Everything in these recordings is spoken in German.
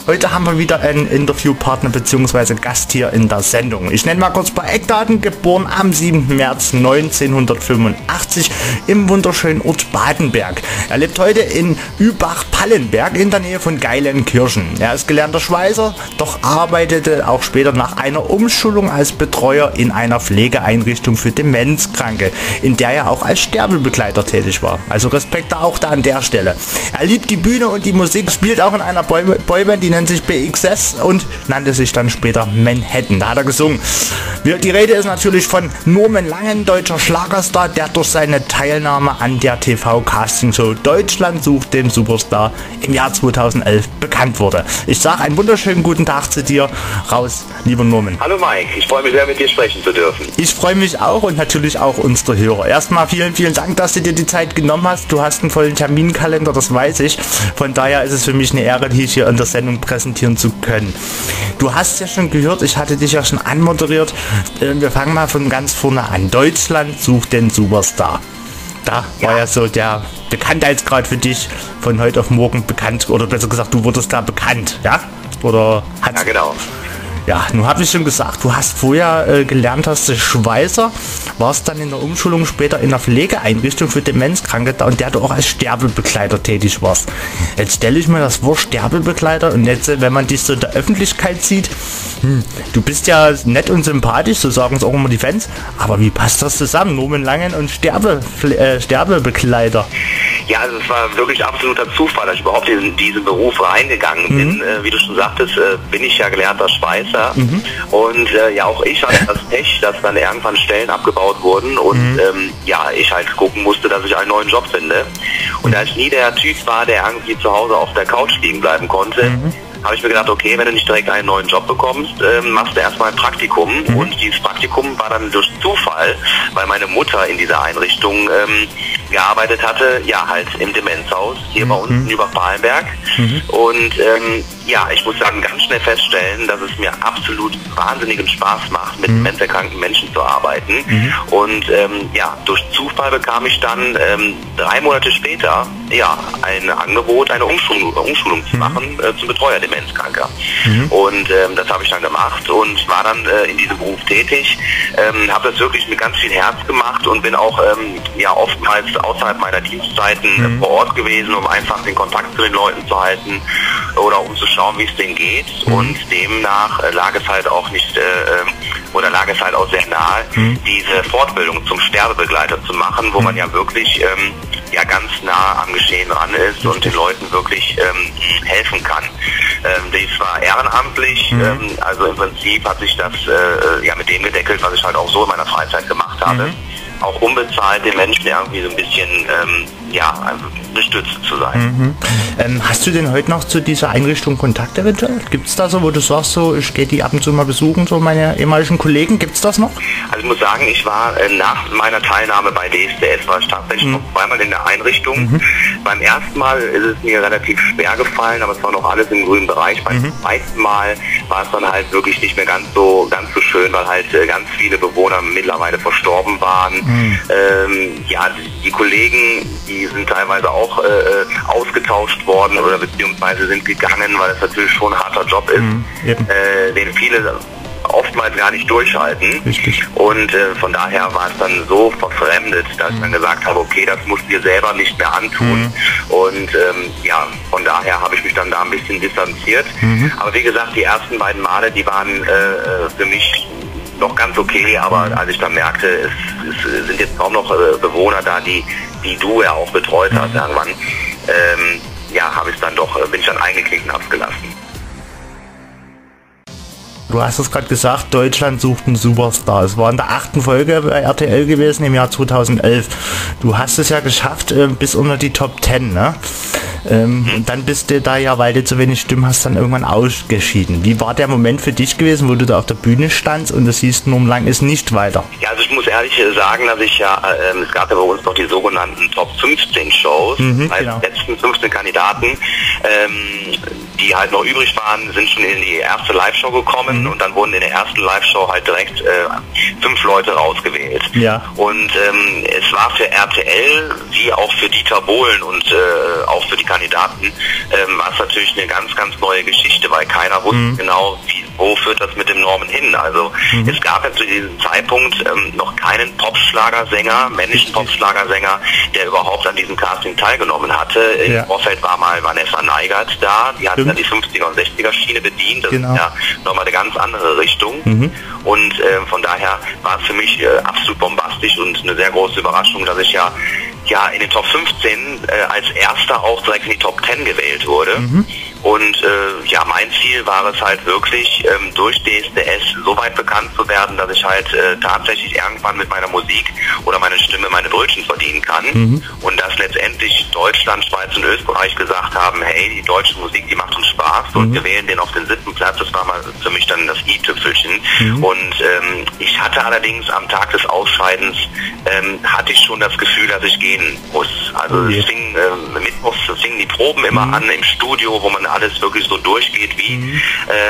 Heute haben wir wieder einen Interviewpartner bzw. Gast hier in der Sendung. Ich nenne mal kurz ein paar Eckdaten. Geboren am 7. März 1985 im wunderschönen Ort Badenberg. Er lebt heute in Übach-Pallenberg in der Nähe von Geilenkirchen. Er ist gelernter Schweißer, doch arbeitete auch später nach einer Umschulung als Betreuer in einer Pflegeeinrichtung für Demenzkranke, in der er auch als Sterbebegleiter tätig war. Also Respekt auch da an der Stelle. Er liebt die Bühne und die Musik, spielt auch in einer Boyband, die nennt sich BXS und nannte sich dann später Manhattan. Da hat er gesungen. Die Rede ist natürlich von Norman Langen, deutscher Schlagerstar, der durch seine Teilnahme an der TV-Castingshow Deutschland sucht den Superstar im Jahr 2011 bekannt wurde. Ich sage einen wunderschönen guten Tag zu dir raus, lieber Norman. Hallo Mike, ich freue mich sehr, mit dir sprechen zu dürfen. Ich freue mich auch und natürlich auch unsere Hörer. Erstmal vielen, vielen Dank, dass du dir die Zeit genommen hast. Du hast einen vollen Terminkalender, das weiß ich. Von daher ist es für mich eine Ehre, dich hier in der Sendung präsentieren zu können. Du hast ja schon gehört, ich hatte dich ja schon anmoderiert. Wir fangen mal von ganz vorne an. Deutschland sucht den Superstar. Da war ja so der Bekanntheitsgrad für dich von heute auf morgen bekannt, oder besser gesagt, du wurdest da bekannt, ja? Oder ja, genau. Ja, nun habe ich schon gesagt, du hast vorher gelernt, hast du Schweißer, warst dann in der Umschulung später in der Pflegeeinrichtung für Demenzkranke da und der du auch als Sterbebegleiter tätig warst. Jetzt stelle ich mir das Wort Sterbebegleiter und jetzt, wenn man dich so in der Öffentlichkeit sieht, du bist ja nett und sympathisch, so sagen es auch immer die Fans, aber wie passt das zusammen, Norman Langen und Sterbebegleiter? Ja, also es war wirklich absoluter Zufall, dass ich überhaupt in diesen Beruf reingegangen bin. Wie du schon sagtest, bin ich ja gelernter Schweißer und ja, auch ich hatte das Pech, dass dann irgendwann Stellen abgebaut wurden und ja, ich halt gucken musste, dass ich einen neuen Job finde. Und da ich nie der Typ war, der irgendwie zu Hause auf der Couch liegen bleiben konnte, habe ich mir gedacht, okay, wenn du nicht direkt einen neuen Job bekommst, machst du erstmal ein Praktikum. Und dieses Praktikum war dann durch Zufall, weil meine Mutter in dieser Einrichtung gearbeitet hatte, ja, halt im Demenzhaus hier bei uns in Übach-Pallenberg. Und ja, ich muss sagen, ganz schnell feststellen, dass es mir absolut wahnsinnigen Spaß macht, mit demenzerkrankten Menschen zu arbeiten. Und ja, durch Zufall bekam ich dann 3 Monate später ja ein Angebot, eine Umschulung zu machen zum Betreuer Demenzkranker. Und das habe ich dann gemacht und war dann in diesem Beruf tätig, habe das wirklich mit ganz viel Herz gemacht und bin auch ja oftmals außerhalb meiner Dienstzeiten vor Ort gewesen, um einfach den Kontakt zu den Leuten zu halten oder um zu schauen, wie es denen geht. Und demnach lag es halt auch nicht oder lag es halt auch sehr nahe, diese Fortbildung zum Sterbebegleiter zu machen, wo man ja wirklich ja ganz nah am Geschehen dran ist und den Leuten wirklich helfen kann. Das war ehrenamtlich, also im Prinzip hat sich das ja mit dem gedeckelt, was ich halt auch so in meiner Freizeit gemacht habe. Auch unbezahlt den Menschen irgendwie so ein bisschen ja, eine Stütze zu sein. Hast du denn heute noch zu dieser Einrichtung Kontakt eventuell? Gibt es da so, wo du sagst, so ich gehe die ab und zu mal besuchen, so meine ehemaligen Kollegen, gibt es das noch? Also ich muss sagen, ich war nach meiner Teilnahme bei DSDS, war ich tatsächlich noch zweimal in der Einrichtung. Beim ersten Mal ist es mir relativ schwer gefallen, aber es war noch alles im grünen Bereich. Beim zweiten Mal war es dann halt wirklich nicht mehr ganz so schön, weil halt ganz viele Bewohner mittlerweile verstorben waren. Ja, die Kollegen, die sind teilweise auch ausgetauscht worden oder beziehungsweise sind gegangen, weil es natürlich schon ein harter Job ist, den viele oftmals gar nicht durchhalten. Richtig. Und von daher war es dann so verfremdet, dass ich dann gesagt habe, okay, das musst du dir selber nicht mehr antun. Und ja, von daher habe ich mich dann da ein bisschen distanziert. Aber wie gesagt, die ersten beiden Male, die waren für mich noch ganz okay, aber als ich dann merkte, es sind jetzt kaum noch Bewohner da, die du ja auch betreut hast irgendwann, ja, bin ich dann eingeknickt und hab's gelassen. Du hast es gerade gesagt, Deutschland sucht einen Superstar. Es war in der 8. Folge bei RTL gewesen im Jahr 2011. Du hast es ja geschafft bis unter die Top 10, ne? Und dann bist du da ja, weil du zu wenig Stimmen hast, dann irgendwann ausgeschieden. Wie war der Moment für dich gewesen, wo du da auf der Bühne standst und es hieß, Norman Lang ist nicht weiter? Ja, also ich muss ehrlich sagen, dass ich ja, es gab ja bei uns noch die sogenannten Top 15 Shows, als letzten 15 Kandidaten. die halt noch übrig waren, sind schon in die erste Live-Show gekommen und dann wurden in der ersten Live-Show halt direkt 5 Leute rausgewählt. Ja. Und es war für RTL, wie auch für Dieter Bohlen und auch für die Kandidaten, war es natürlich eine ganz, ganz neue Geschichte, weil keiner wusste genau, wo führt das mit dem Norman hin. Also es gab ja zu diesem Zeitpunkt noch keinen Popschlagersänger, männlichen Popschlagersänger, der überhaupt an diesem Casting teilgenommen hatte. Im Vorfeld war mal Vanessa Neigert da, die hat ja die 50er und 60er Schiene bedient, das ist ja nochmal eine ganz andere Richtung. Und von daher war es für mich absolut bombastisch und eine sehr große Überraschung, dass ich ja in den Top 15 als erster auch direkt in die Top 10 gewählt wurde. Und mein Ziel war es halt wirklich, durch DSDS so weit bekannt zu werden, dass ich halt tatsächlich irgendwann mit meiner Musik oder meiner Stimme meine Brötchen verdienen kann. Und dass letztendlich Deutschland, Schweiz und Österreich gesagt haben, hey, die deutsche Musik, die macht uns Spaß und wir wählen den auf den 7. Platz. Das war mal für mich dann das i-Tüpfelchen. Und ich hatte allerdings am Tag des Ausscheidens, hatte ich schon das Gefühl, dass ich gehen muss. Also es fing mittwochs fingen die Proben immer an im Studio, wo man alles wirklich so durchgeht wie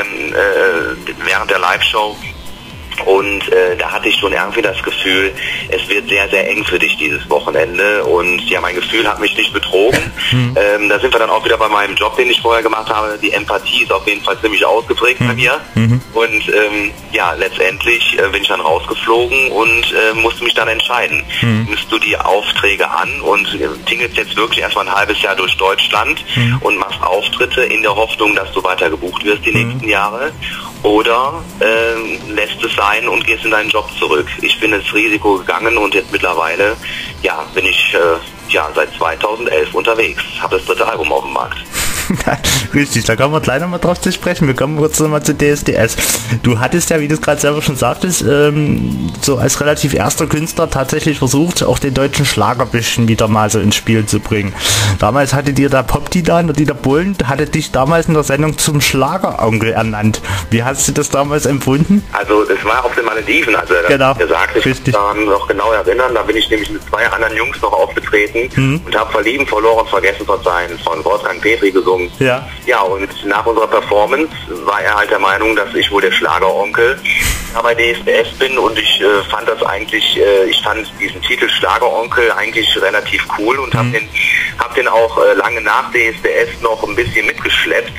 während der Live-Show. Und da hatte ich schon irgendwie das Gefühl, es wird sehr, sehr eng für dich dieses Wochenende. Und ja, mein Gefühl hat mich nicht betrogen. Da sind wir dann auch wieder bei meinem Job, den ich vorher gemacht habe. Die Empathie ist auf jeden Fall ziemlich ausgeprägt bei mir. Und letztendlich bin ich dann rausgeflogen und musste mich dann entscheiden. Nimmst du die Aufträge an und tingelst jetzt wirklich erstmal ein halbes Jahr durch Deutschland und machst Auftritte in der Hoffnung, dass du weiter gebucht wirst die nächsten Jahre? Oder lässt es sein und gehst in deinen Job zurück. Ich bin ins Risiko gegangen und jetzt mittlerweile bin ich seit 2011 unterwegs. Habe das 3. Album auf dem Markt. Richtig, da kommen wir gleich nochmal drauf zu sprechen. Wir kommen kurz nochmal zu DSDS. Du hattest ja, wie du es gerade selber schon sagtest, so als relativ erster Künstler tatsächlich versucht, auch den deutschen Schlager ein bisschen wieder mal so ins Spiel zu bringen. Damals hatte dir der Pop-Dieter, Dieter Bohlen, hatte dich damals in der Sendung zum Schlageronkel ernannt. Wie hast du das damals empfunden? Also es war auf den Malediven, also er sagte, ich kann daran noch genau erinnern, da bin ich nämlich mit 2 anderen Jungs noch aufgetreten und habe Verlieben, verloren, vergessen, verzeihen von Wolfgang Petri gesungen. Ja, und nach unserer Performance war er halt der Meinung, dass ich wohl der Schlageronkel bei DSDS bin und ich fand das eigentlich, ich fand diesen Titel Schlageronkel eigentlich relativ cool und habe den auch lange nach DSDS noch ein bisschen mitgeschleppt.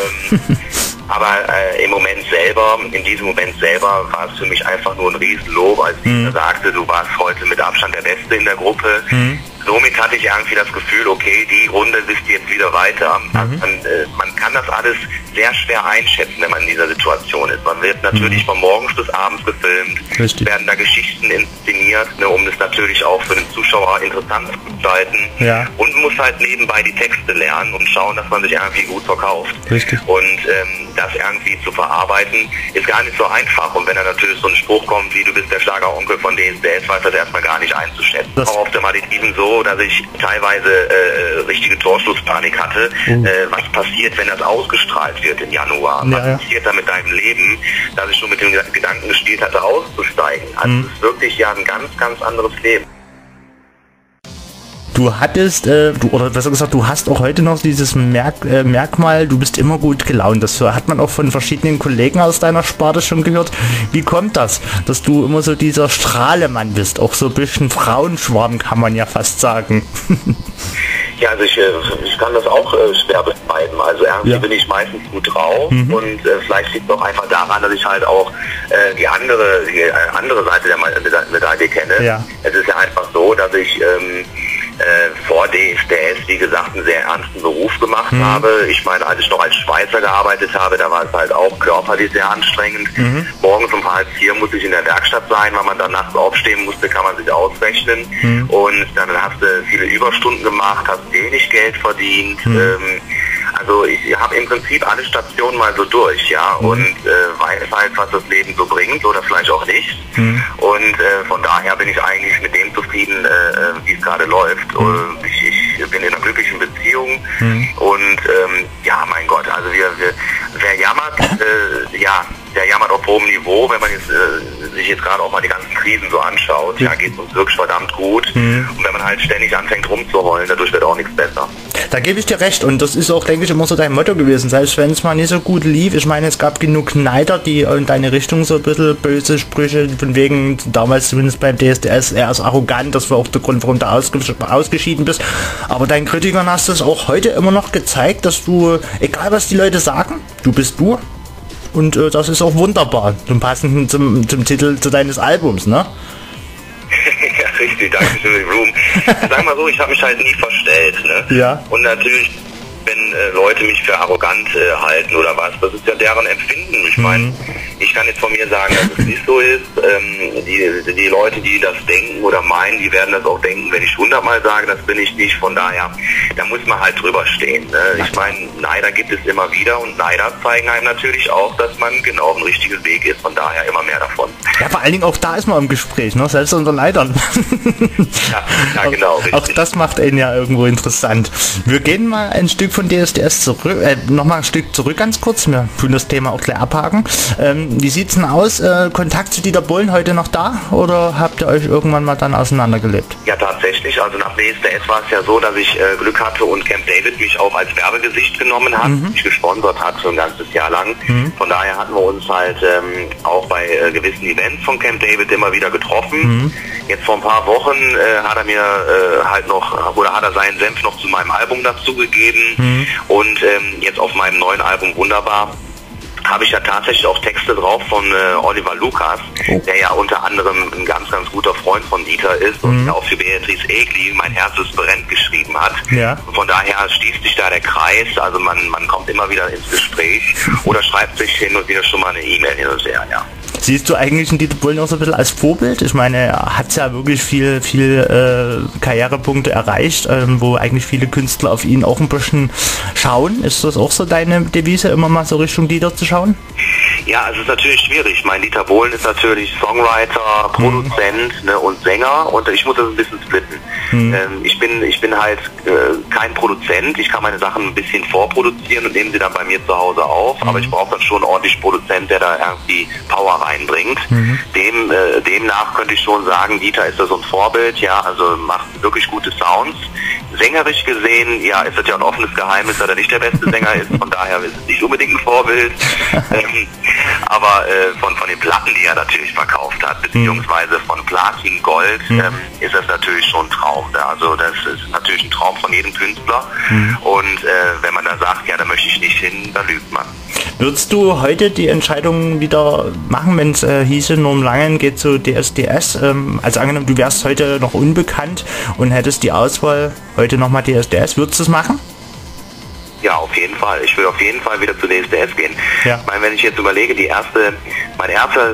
Aber in diesem Moment selber war es für mich einfach nur ein Riesenlob, als Dieter sagte, du warst heute mit Abstand der Beste in der Gruppe. Somit hatte ich irgendwie das Gefühl, okay, die Runde bist jetzt wieder weiter. Man kann das alles sehr schwer einschätzen, wenn man in dieser Situation ist. Man wird natürlich von morgens bis abends gefilmt, werden da Geschichten inszeniert, um das natürlich auch für den Zuschauer interessant zu gestalten. Und muss halt nebenbei die Texte lernen und schauen, dass man sich irgendwie gut verkauft. Und das irgendwie zu verarbeiten, ist gar nicht so einfach. Und wenn da natürlich so ein Spruch kommt, wie du bist der Schlageronkel von DSDS, weiß das erstmal gar nicht einzuschätzen. Auch auf der Malediven so, dass ich teilweise richtige Torschlusspanik hatte. Was passiert, wenn das ausgestrahlt wird im Januar? Was passiert da mit deinem Leben? Dass ich schon mit dem Gedanken gespielt hatte, auszusteigen. Also es ist wirklich ein ganz, ganz anderes Leben. Du hattest, oder besser gesagt, du hast auch heute noch dieses Merkmal, du bist immer gut gelaunt. Das hat man auch von verschiedenen Kollegen aus deiner Sparte schon gehört. Wie kommt das, dass du immer so dieser Strahlemann bist? Auch so ein bisschen Frauenschwarm, kann man ja fast sagen. Ja, also ich kann das auch schwer beschreiben. Also irgendwie bin ich meistens gut drauf und vielleicht liegt es auch einfach daran, dass ich halt auch die andere Seite der Medaille kenne. Es ist ja einfach so, dass ich vor DSDS, wie gesagt, einen sehr ernsten Beruf gemacht habe. Ich meine, als ich noch als Schweizer gearbeitet habe, da war es halt auch körperlich sehr anstrengend. Morgens um 3:30 musste ich in der Werkstatt sein, weil man dann nachts aufstehen musste, kann man sich ausrechnen. Und dann hast du viele Überstunden gemacht, hast wenig Geld verdient. Also ich habe im Prinzip alle Stationen mal so durch, und weiß halt, was das Leben so bringt oder vielleicht auch nicht. Und von daher bin ich eigentlich mit dem zufrieden, wie es gerade läuft. Ich bin in einer glücklichen Beziehung und mein Gott, also wer jammert, der jammert auf hohem Niveau, wenn man jetzt sich jetzt gerade auch mal die ganzen Krisen so anschaut, ja, geht es uns wirklich verdammt gut. Und wenn man halt ständig anfängt rumzuheulen, dadurch wird auch nichts besser. Da gebe ich dir recht und das ist auch, denke ich, immer so dein Motto gewesen, selbst wenn es mal nicht so gut lief. Ich meine, es gab genug Neider, die in deine Richtung so ein bisschen böse Sprüche, von wegen, damals zumindest beim DSDS, er ist arrogant, das war auch der Grund, warum du ausgeschieden bist. Aber deinen Kritikern hast du es auch heute immer noch gezeigt, dass du, egal was die Leute sagen, du bist du. Und das ist auch wunderbar, zum passenden zum Titel zu deines Albums, ne? Ja, richtig, danke schön für die Blumen. Sag mal so, ich habe mich halt nie verstellt, ne? Ja. Und natürlich, wenn Leute mich für arrogant halten oder was, das ist ja deren Empfinden. Ich meine, ich kann jetzt von mir sagen, dass es nicht so ist. Die Leute, die das denken oder meinen, die werden das auch denken, wenn ich 100-mal sage, das bin ich nicht. Von daher, da muss man halt drüber stehen. Ne? Ich meine, Neider gibt es immer wieder und Neider zeigen einem natürlich auch, dass man genau auf dem richtigen Weg ist. Von daher immer mehr davon. Ja, vor allen Dingen auch da ist man im Gespräch, ne? Selbst unter Neidern. Ja, genau. Richtig. Auch das macht ihn ja irgendwo interessant. Wir gehen mal ein Stück von DSDS zurück, nochmal ein Stück zurück ganz kurz. Wir tun das Thema auch gleich abhaken. Wie sieht's denn aus? Kontakt zu Dieter Bohlen heute noch da oder habt ihr euch irgendwann mal dann auseinandergelebt? Ja, tatsächlich. Also nach DSDS war es ja so, dass ich Glück hatte und Camp David mich auch als Werbegesicht genommen hat, mich gesponsert hat für ein ganzes Jahr lang. Von daher hatten wir uns halt auch bei gewissen Events von Camp David immer wieder getroffen. Jetzt vor ein paar Wochen hat er mir halt noch, oder hat er seinen Senf noch zu meinem Album dazugegeben. Und jetzt auf meinem neuen Album Wunderbar habe ich ja tatsächlich auch Texte drauf von Oliver Lukas, der ja unter anderem ein ganz, ganz guter Freund von Dieter ist und ja auch für Beatrice Egli Mein Herz ist brennt geschrieben hat. Ja. Und von daher schließt sich da der Kreis, also man kommt immer wieder ins Gespräch oder schreibt sich hin und wieder schon mal eine E-Mail hin und her, ja. Siehst du eigentlich den Dieter Bohlen auch so ein bisschen als Vorbild? Ich meine, er hat ja wirklich viel Karrierepunkte erreicht, wo eigentlich viele Künstler auf ihn auch ein bisschen schauen. Ist das auch so deine Devise, immer mal so Richtung Dieter zu schauen? Ja, es ist natürlich schwierig. Mein Dieter Bohlen ist natürlich Songwriter, Produzent, ne, und Sänger und ich muss das ein bisschen splitten. Ich bin halt kein Produzent. Ich kann meine Sachen ein bisschen vorproduzieren und nehme sie dann bei mir zu Hause auf, aber ich brauche dann schon ordentlich Produzent, der da irgendwie Power reinbringt. Demnach könnte ich schon sagen, Dieter ist da so ein Vorbild, ja, also macht wirklich gute Sounds. Sängerisch gesehen, ja, es wird ja ein offenes Geheimnis, dass er nicht der beste Sänger ist, von daher ist es nicht unbedingt ein Vorbild. Aber von den Platten, die er natürlich verkauft hat, beziehungsweise von Platin, Gold, ist das natürlich schon ein Traum. Also das ist natürlich ein Traum von jedem Künstler. Und wenn man da sagt, ja, da möchte ich nicht hin, dann lügt man. Würdest du heute die Entscheidung wieder machen, wenn es hieße, Norm Langen geht zu DSDS? Also angenommen, du wärst heute noch unbekannt und hättest die Auswahl heute nochmal DSDS, würdest du es machen? Ja, auf jeden Fall. Ich will auf jeden Fall wieder zu DSDS gehen. Ja. Ich meine, wenn ich jetzt überlege, mein erster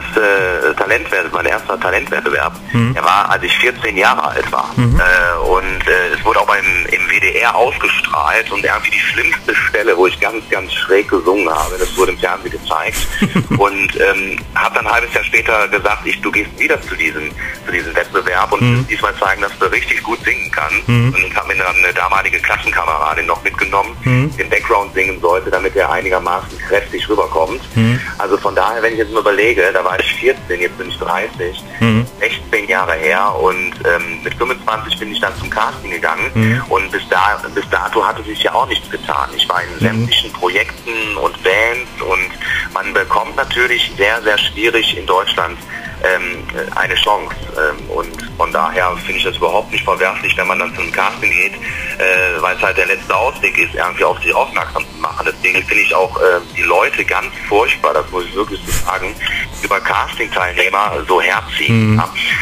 Talentwettbewerb, der war, als ich 14 Jahre alt war. Und es wurde auch im WDR ausgestrahlt und irgendwie die schlimmste Stelle, wo ich ganz, ganz schräg gesungen habe, das wurde im Fernsehen gezeigt. Und habe dann ein halbes Jahr später gesagt, du gehst wieder zu diesem Wettbewerb und diesmal zeigen, dass du richtig gut singen kannst. Und habe mir dann eine damalige Klassenkameradin noch mitgenommen, den Background singen sollte, damit er einigermaßen kräftig rüberkommt. Also von daher, wenn ich jetzt mal überlege, da war ich 14, jetzt bin ich 30, 16 Jahre her und mit 25 bin ich dann zum Casting gegangen und bis dato hatte sich ja auch nichts getan. Ich war in sämtlichen Projekten und Bands und man bekommt natürlich sehr, sehr schwierig in Deutschland eine Chance und von daher finde ich das überhaupt nicht verwerflich, wenn man dann zum Casting geht, weil es halt der letzte Ausweg ist, irgendwie auf sich aufmerksam zu machen. Deswegen finde ich auch die Leute ganz furchtbar, das muss ich wirklich so sagen, über Casting-Teilnehmer so herziehen,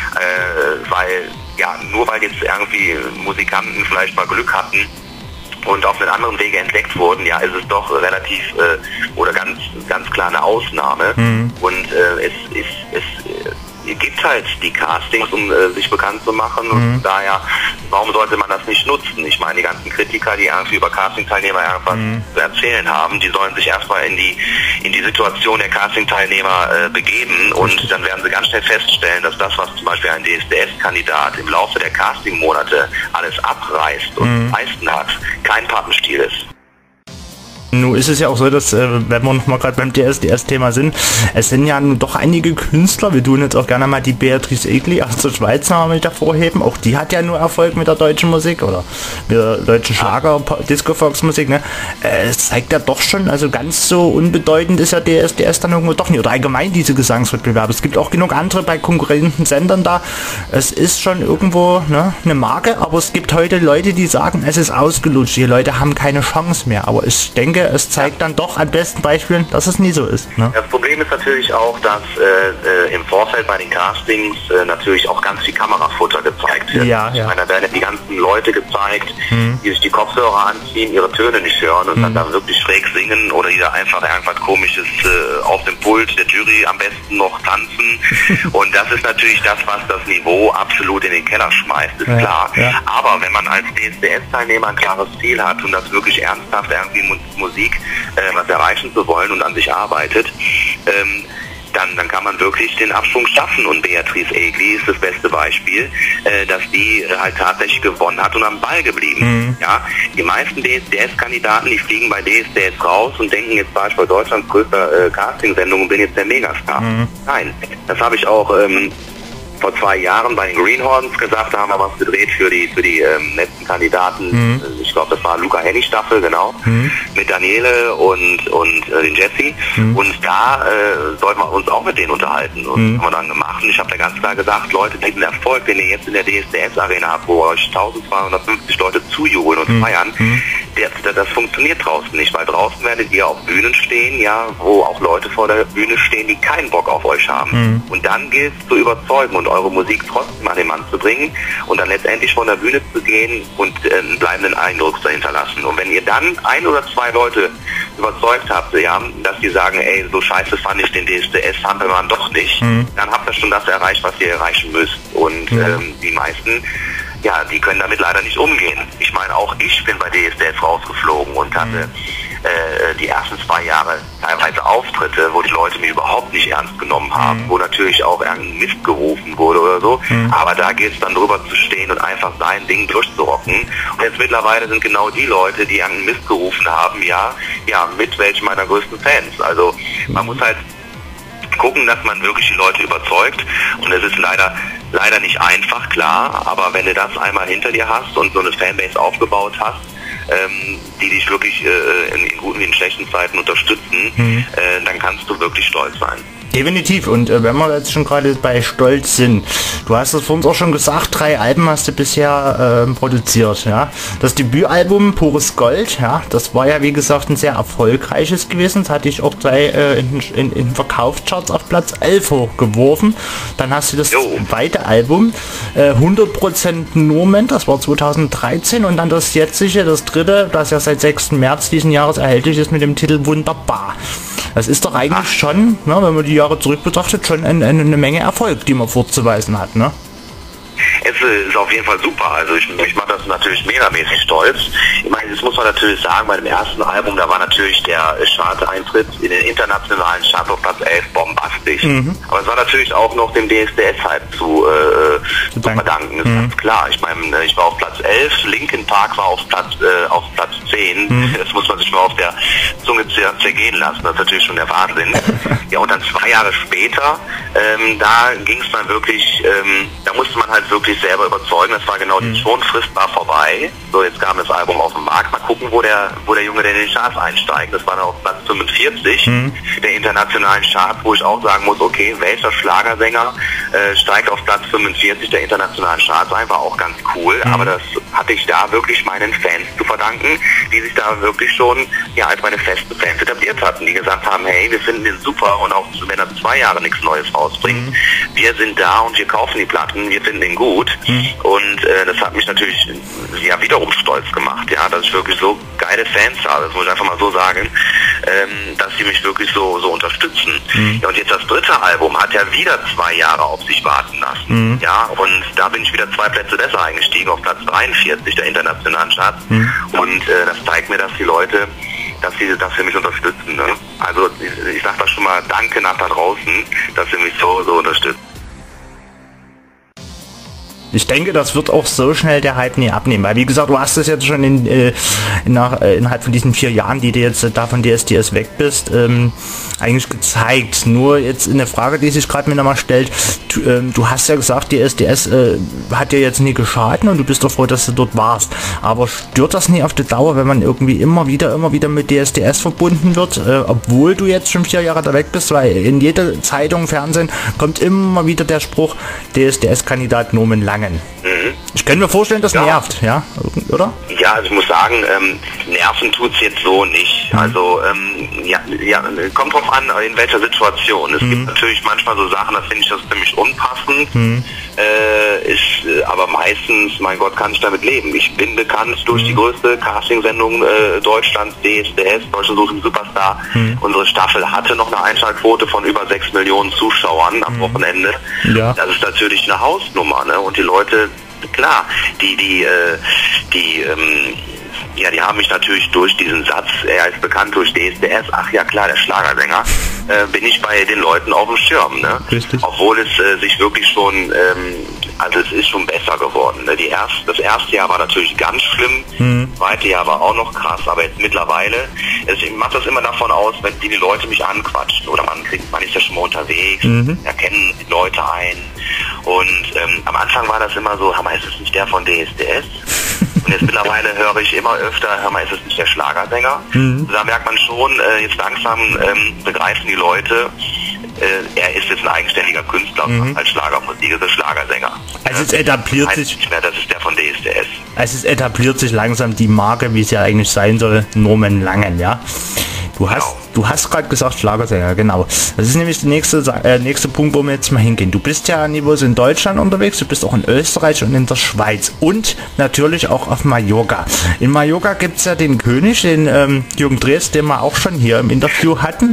weil ja, nur weil jetzt irgendwie Musikanten vielleicht mal Glück hatten und auf einen anderen Wege entdeckt wurden, ja, ist es doch relativ oder ganz, ganz klar eine Ausnahme. Und es gibt halt die Castings, um sich bekannt zu machen und daher, warum sollte man das nicht nutzen? Ich meine, die ganzen Kritiker, die irgendwie über Casting-Teilnehmer irgendwas zu erzählen haben, die sollen sich erstmal in die Situation der Casting-Teilnehmer begeben und dann werden sie ganz schnell feststellen, dass das, was zum Beispiel ein DSDS-Kandidat im Laufe der Casting-Monate alles abreißt und leisten hat, kein Pappenstiel ist. Nun ist es ja auch so, dass, wenn wir noch mal gerade beim DSDS-Thema sind, es sind ja nun doch einige Künstler, wir tun jetzt auch gerne mal die Beatrice Egli aus der Schweiz noch mit hervorheben, auch die hat ja nur Erfolg mit der deutschen Musik oder mit der deutschen Schlager, Disco-Fox-Musik, ne? Es zeigt ja doch schon, also ganz so unbedeutend ist ja DSDS dann irgendwo doch nicht, oder allgemein diese Gesangswettbewerbe. Es gibt auch genug andere bei konkurrierenden Sendern da, es ist schon irgendwo, ne, eine Marke, aber es gibt heute Leute, die sagen, es ist ausgelutscht, die Leute haben keine Chance mehr, aber ich denke, es zeigt dann doch an besten Beispielen, dass es nie so ist. Ne? Das Problem ist natürlich auch, dass im Vorfeld bei den Castings natürlich auch ganz viel Kamerafutter gezeigt wird. Ja. Ich meine, da werden die ganzen Leute gezeigt, die sich die Kopfhörer anziehen, ihre Töne nicht hören und dann da wirklich schräg singen oder die da einfach irgendwas Komisches auf dem Pult der Jury am besten noch tanzen. Und das ist natürlich das, was das Niveau absolut in den Keller schmeißt, ist klar. Ja. Aber wenn man als DSDS-Teilnehmer ein klares Ziel hat und das wirklich ernsthaft irgendwie Musik was erreichen zu wollen und an sich arbeitet, dann kann man wirklich den Abschwung schaffen. Und Beatrice Egli ist das beste Beispiel, dass die halt tatsächlich gewonnen hat und am Ball geblieben. Ja, die meisten DSDS-Kandidaten, die fliegen bei DSDS raus und denken, jetzt war ich bei Deutschlands größter Castingsendung und bin jetzt der Megastar. Nein, das habe ich auch vor 2 Jahren bei den Greenhorns gesagt, da haben wir was gedreht für die letzten Kandidaten. Ich glaube, das war Luca Hennig Staffel, genau, mit Daniele und den Jesse. Und da sollten wir uns auch mit denen unterhalten. Und das haben wir dann gemacht. Und ich habe da ganz klar gesagt, Leute, diesen Erfolg, den ihr jetzt in der DSDS-Arena habt, wo euch 1250 Leute zujubeln und feiern, das funktioniert draußen nicht, weil draußen werdet ihr auf Bühnen stehen, ja, wo auch Leute vor der Bühne stehen, die keinen Bock auf euch haben. Und dann gilt es zu überzeugen und eure Musik trotzdem an den Mann zu bringen und dann letztendlich von der Bühne zu gehen und einen bleibenden Eindruck zu hinterlassen. Und wenn ihr dann 1 oder 2 Leute überzeugt habt, ja, dass die sagen, ey, so scheiße fand ich den DSDS-Hampelmann doch nicht, dann habt ihr schon das erreicht, was ihr erreichen müsst. Und die meisten, ja, die können damit leider nicht umgehen. Ich meine, auch ich bin bei DSDS rausgeflogen und hatte die ersten 2 Jahre teilweise Auftritte, wo die Leute mich überhaupt nicht ernst genommen haben, wo natürlich auch irgendein Mist gerufen wurde oder so, aber da geht es dann drüber zu stehen und einfach sein Ding durchzurocken. Und jetzt mittlerweile sind genau die Leute, die irgendeinen Mist gerufen haben, ja, mit welchen meiner größten Fans. Also man muss halt gucken, dass man wirklich die Leute überzeugt und es ist leider nicht einfach, klar, aber wenn du das einmal hinter dir hast und so eine Fanbase aufgebaut hast, die dich wirklich in guten wie in schlechten Zeiten unterstützen, dann kannst du wirklich stolz sein. Definitiv. Und wenn wir jetzt schon gerade bei Stolz sind, du hast es vor uns auch schon gesagt, 3 Alben hast du bisher produziert. Ja? Das Debütalbum Pures Gold, ja, das war ja wie gesagt ein sehr erfolgreiches gewesen. Das hatte ich auch gleich in Verkaufscharts auf Platz 11 hochgeworfen. Dann hast du das zweite Album 100% Nurment, das war 2013, und dann das jetzige, das dritte, das ja seit 6. März diesen Jahres erhältlich ist, mit dem Titel Wunderbar. Das ist doch eigentlich schon, ne, wenn man die Jahre zurück betrachtet, schon eine Menge Erfolg, die man vorzuweisen hat, ne? Es ist auf jeden Fall super. Also ich mache das natürlich megamäßig stolz. Ich meine, das muss man natürlich sagen, bei dem ersten Album, da war natürlich der Chart-Eintritt in den internationalen Chart auf Platz 11 bombastisch. Aber es war natürlich auch noch dem DSDS-Hype zu verdanken, ist ganz klar. Ich meine, ich war auf Platz 11, Linkin Park war auf Platz 10. Das muss man sich mal auf der Zunge zergehen lassen. Das ist natürlich schon der Wahnsinn. Ja, und dann 2 Jahre später, da ging es dann wirklich, da musste man halt wirklich selber überzeugen. Das war genau die Schonfrist war vorbei. So, jetzt kam das Album auf den Markt. Mal gucken, wo der Junge denn in den Charts einsteigt. Das war dann auf Platz 45 der internationalen Charts, wo ich auch sagen muss, okay, welcher Schlagersänger steigt auf Platz 45 der internationalen Charts ein, war auch ganz cool. Aber das hatte ich da wirklich meinen Fans zu verdanken, die sich da wirklich schon als meine festen Fans etabliert hatten, die gesagt haben, hey, wir finden den super und auch wenn er 2 Jahre nichts Neues rausbringt, wir sind da und wir kaufen die Platten, wir finden den gut. Und das hat mich natürlich wiederum stolz gemacht, dass ich wirklich so geile Fans habe, das muss ich einfach mal so sagen, dass sie mich wirklich so unterstützen. Ja, und jetzt das dritte Album hat ja wieder 2 Jahre auf sich warten lassen. Ja, und da bin ich wieder 2 Plätze besser eingestiegen, auf Platz 43 der internationalen Charts. Und das zeigt mir, dass die Leute, dass sie mich unterstützen. Ne? Also ich sage da schon mal Danke nach da draußen, dass sie mich so unterstützen. Ich denke, das wird auch so schnell der Hype nie abnehmen, weil wie gesagt, du hast es jetzt schon innerhalb von diesen 4 Jahren, die du jetzt da von DSDS weg bist, eigentlich gezeigt. Nur jetzt eine Frage, die sich gerade mir nochmal stellt, du hast ja gesagt, DSDS hat dir jetzt nie geschadet und du bist doch froh, dass du dort warst. Aber stört das nie auf die Dauer, wenn man irgendwie immer wieder mit DSDS verbunden wird, obwohl du jetzt schon 4 Jahre da weg bist, weil in jeder Zeitung, Fernsehen kommt immer wieder der Spruch, DSDS-Kandidat Norman Langen. Ich kann mir vorstellen, das nervt, ja, oder? Ja, also ich muss sagen, nerven tut es jetzt so nicht. Also, kommt drauf an, in welcher Situation. Es gibt natürlich manchmal so Sachen, da finde ich das ziemlich unpassend. Aber meistens, mein Gott, kann ich damit leben. Ich bin bekannt durch die größte Castingsendung Deutschlands, DSDS, Deutschland sucht den Superstar. Unsere Staffel hatte noch eine Einschaltquote von über 6 Millionen Zuschauern am Wochenende. Ja. Das ist natürlich eine Hausnummer, ne? Und die Leute, klar, die haben mich natürlich durch diesen Satz, er ist bekannt durch DSDS, ach ja klar, der Schlagersänger, bin ich bei den Leuten auf dem Schirm, ne? Richtig. Obwohl es sich wirklich schon, also es ist schon besser geworden, ne? Das erste Jahr war natürlich ganz schlimm, das zweite Jahr war auch noch krass, aber jetzt mittlerweile, ich mache das immer davon aus, wenn die Leute mich anquatschen oder man ist ja schon mal unterwegs, erkennen die Leute ein und am Anfang war das immer so, ist es nicht der von DSDS? Und jetzt mittlerweile höre ich immer öfter, ist es nicht der Schlagersänger? Da merkt man schon, jetzt langsam begreifen die Leute, er ist jetzt ein eigenständiger Künstler als Schlagermusik, ist ein Schlagersänger. Also es etabliert sich nicht mehr, das ist der von DSDS. Also es etabliert sich langsam die Marke, wie es ja eigentlich sein soll, Norman Langen, ja. Du hast gerade gesagt Schlagersänger, genau. Das ist nämlich der nächste Punkt, wo wir jetzt mal hingehen. Du bist ja nicht in Deutschland unterwegs, du bist auch in Österreich und in der Schweiz und natürlich auch auf Mallorca. In Mallorca gibt es ja den König, den Jürgen Drees, den wir auch schon hier im Interview hatten.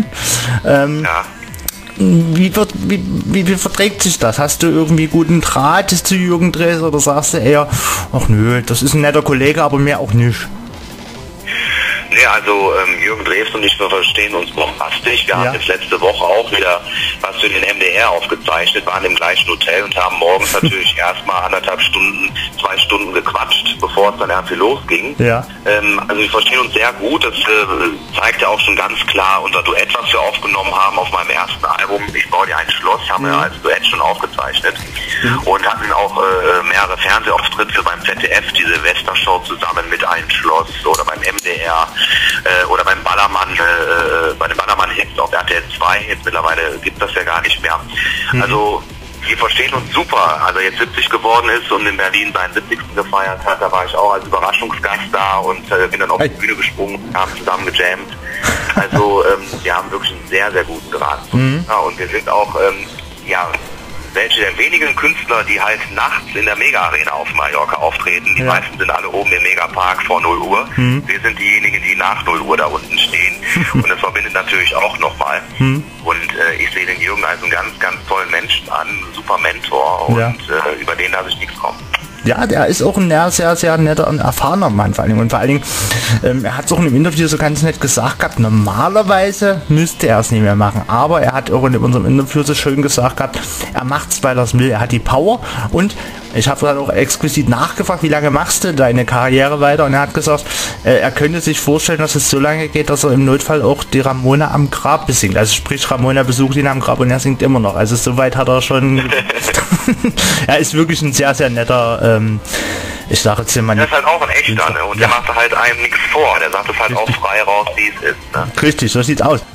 Wie verträgt sich das? Hast du irgendwie guten Draht zu Jürgen Drees oder sagst du eher, ach nö, das ist ein netter Kollege, aber mehr auch nicht? Nee, also Jürgen Drees und ich, wir verstehen uns bombastisch. Wir haben jetzt letzte Woche auch wieder was für den MDR aufgezeichnet, waren im gleichen Hotel und haben morgens natürlich erstmal 1,5 Stunden, 2 Stunden gequatscht, bevor es dann irgendwie losging. Ja. Also wir verstehen uns sehr gut. Das zeigt ja auch schon ganz klar unser Duett, was wir aufgenommen haben auf meinem ersten Album. Ich baue dir ein Schloss, haben wir als Duett schon aufgezeichnet. Und hatten auch mehrere Fernsehauftritte beim ZDF, die Silvestershow zusammen mit Ein Schloss oder beim MDR. Oder beim Ballermann, bei dem Ballermann-Hits auf RTL 2, jetzt mittlerweile gibt das ja gar nicht mehr. Also wir verstehen uns super. Also jetzt 70 geworden ist und in Berlin seinen 70. gefeiert hat, da war ich auch als Überraschungsgast da und bin dann auf die Bühne gesprungen, haben zusammen gejammt. Also wir haben wirklich einen sehr, sehr guten Draht. Ja, und wir sind auch, welche der wenigen Künstler, die halt nachts in der Mega-Arena auf Mallorca auftreten. Die meisten sind alle oben im Megapark vor 0 Uhr. Wir sind diejenigen, die nach 0 Uhr da unten stehen. Und das verbindet natürlich auch nochmal. Und ich sehe den Jürgen als einen ganz, ganz tollen Menschen an, super Mentor und über den lasse ich nichts kommen. Ja, der ist auch ein sehr, sehr netter und erfahrener Mann vor allen Dingen. Und vor allen Dingen, er hat es auch in dem Interview so ganz nett gesagt gehabt, normalerweise müsste er es nicht mehr machen. Aber er hat auch in unserem Interview so schön gesagt gehabt, er macht es, weil er es will. Er hat die Power und ich habe dann auch explizit nachgefragt, wie lange machst du deine Karriere weiter? Und er hat gesagt, er könnte sich vorstellen, dass es so lange geht, dass er im Notfall auch die Ramona am Grab besingt. Also sprich, Ramona besucht ihn am Grab und er singt immer noch. Also soweit hat er schon... Er ist wirklich ein sehr, sehr netter... ich sage jetzt hier mal... Der ist halt auch ein echter, ne? Und der macht halt einem nichts vor. Der sagt es halt auch frei raus, wie es ist, ne? Richtig, so sieht's aus.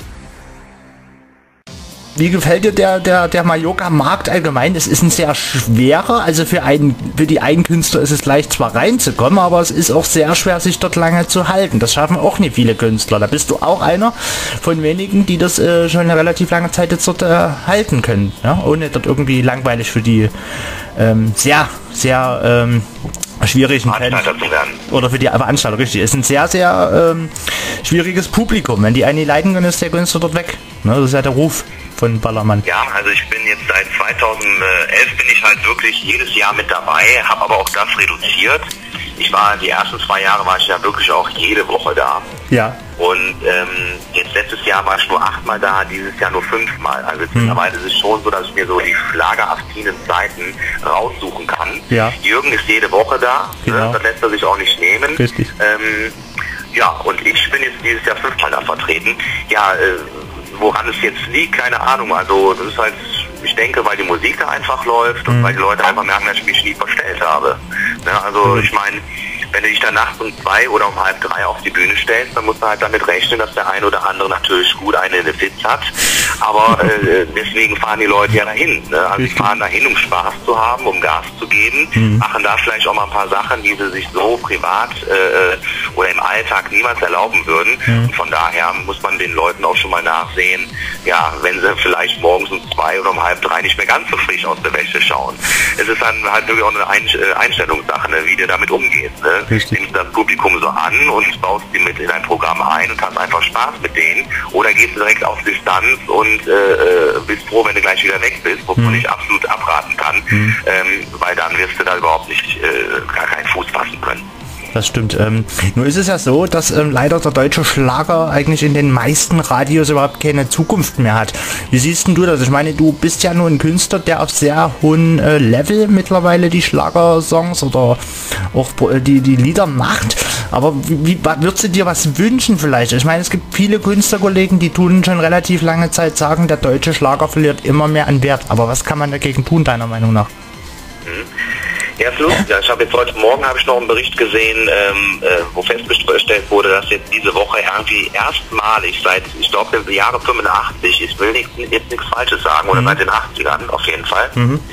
Wie gefällt dir der Mallorca-Markt allgemein? Es ist ein sehr schwerer, also für die Eigenkünstler ist es leicht zwar reinzukommen, aber es ist auch sehr schwer, sich dort lange zu halten. Das schaffen auch nicht viele Künstler. Da bist du auch einer von wenigen, die das schon eine relativ lange Zeit jetzt dort halten können, ja? Ohne dort irgendwie langweilig für die sehr, sehr schwierigen Fans oder für die Veranstalter, richtig. Es ist ein sehr, sehr schwieriges Publikum. Wenn die einen leiden können, ist der Künstler dort weg. Ne? Das ist ja der Ruf von Ballermann. Ja, also ich bin jetzt seit 2011 bin ich halt wirklich jedes Jahr mit dabei, habe aber auch das reduziert. Die ersten 2 Jahre war ich ja wirklich auch jede Woche da. Ja. Und jetzt letztes Jahr war ich nur 8-mal da, dieses Jahr nur 5-mal. Also mittlerweile ist es schon so, dass ich mir so die schlageraffinen Zeiten raussuchen kann. Ja. Jürgen ist jede Woche da, genau. Das lässt er sich auch nicht nehmen. Richtig. Ja, und ich bin jetzt dieses Jahr 5-mal da vertreten. Ja, woran es jetzt liegt, keine Ahnung. Also das ist halt, ich denke, weil die Musik da einfach läuft und weil die Leute einfach merken, dass ich mich nie verstellt habe. Ne? Also ich meine, wenn du dich dann nachts um 2 oder um 2:30 auf die Bühne stellst, dann musst du halt damit rechnen, dass der ein oder andere natürlich gut eine in den Sitz hat. Aber deswegen fahren die Leute ja dahin. Ne? Also die fahren dahin, um Spaß zu haben, um Gas zu geben, machen da vielleicht auch mal ein paar Sachen, die sie sich so privat oder im Alltag niemals erlauben würden. Und von daher muss man den Leuten auch schon mal nachsehen, ja, wenn sie vielleicht morgens um 2 oder um 2:30 nicht mehr ganz so frisch aus der Wäsche schauen. Es ist dann halt wirklich auch eine Einstellungssache, ne, wie du damit umgehst. Ne? Nimmst du das Publikum so an und baust die mit in dein Programm ein und hast einfach Spaß mit denen, oder gehst du direkt auf Distanz und bist froh, wenn du gleich wieder weg bist, wovon ich absolut abraten kann, weil dann wirst du da überhaupt nicht gar keinen Fuß fassen können. Das stimmt. Nur ist es ja so, dass leider der deutsche Schlager eigentlich in den meisten Radios überhaupt keine Zukunft mehr hat. Wie siehst denn du das? Ich meine, du bist ja nur ein Künstler, der auf sehr hohem Level mittlerweile die Schlagersongs oder auch die Lieder macht. Aber wie würdest du dir was wünschen vielleicht? Ich meine, es gibt viele Künstlerkollegen, die tun schon relativ lange Zeit sagen, der deutsche Schlager verliert immer mehr an Wert. Aber was kann man dagegen tun, deiner Meinung nach? Ja, ist lustig. Ich habe jetzt heute Morgen noch einen Bericht gesehen, wo festgestellt wurde, dass jetzt diese Woche irgendwie erstmalig seit, ich glaube, im Jahre 85, ich will jetzt nichts Falsches sagen, oder seit den 80ern auf jeden Fall,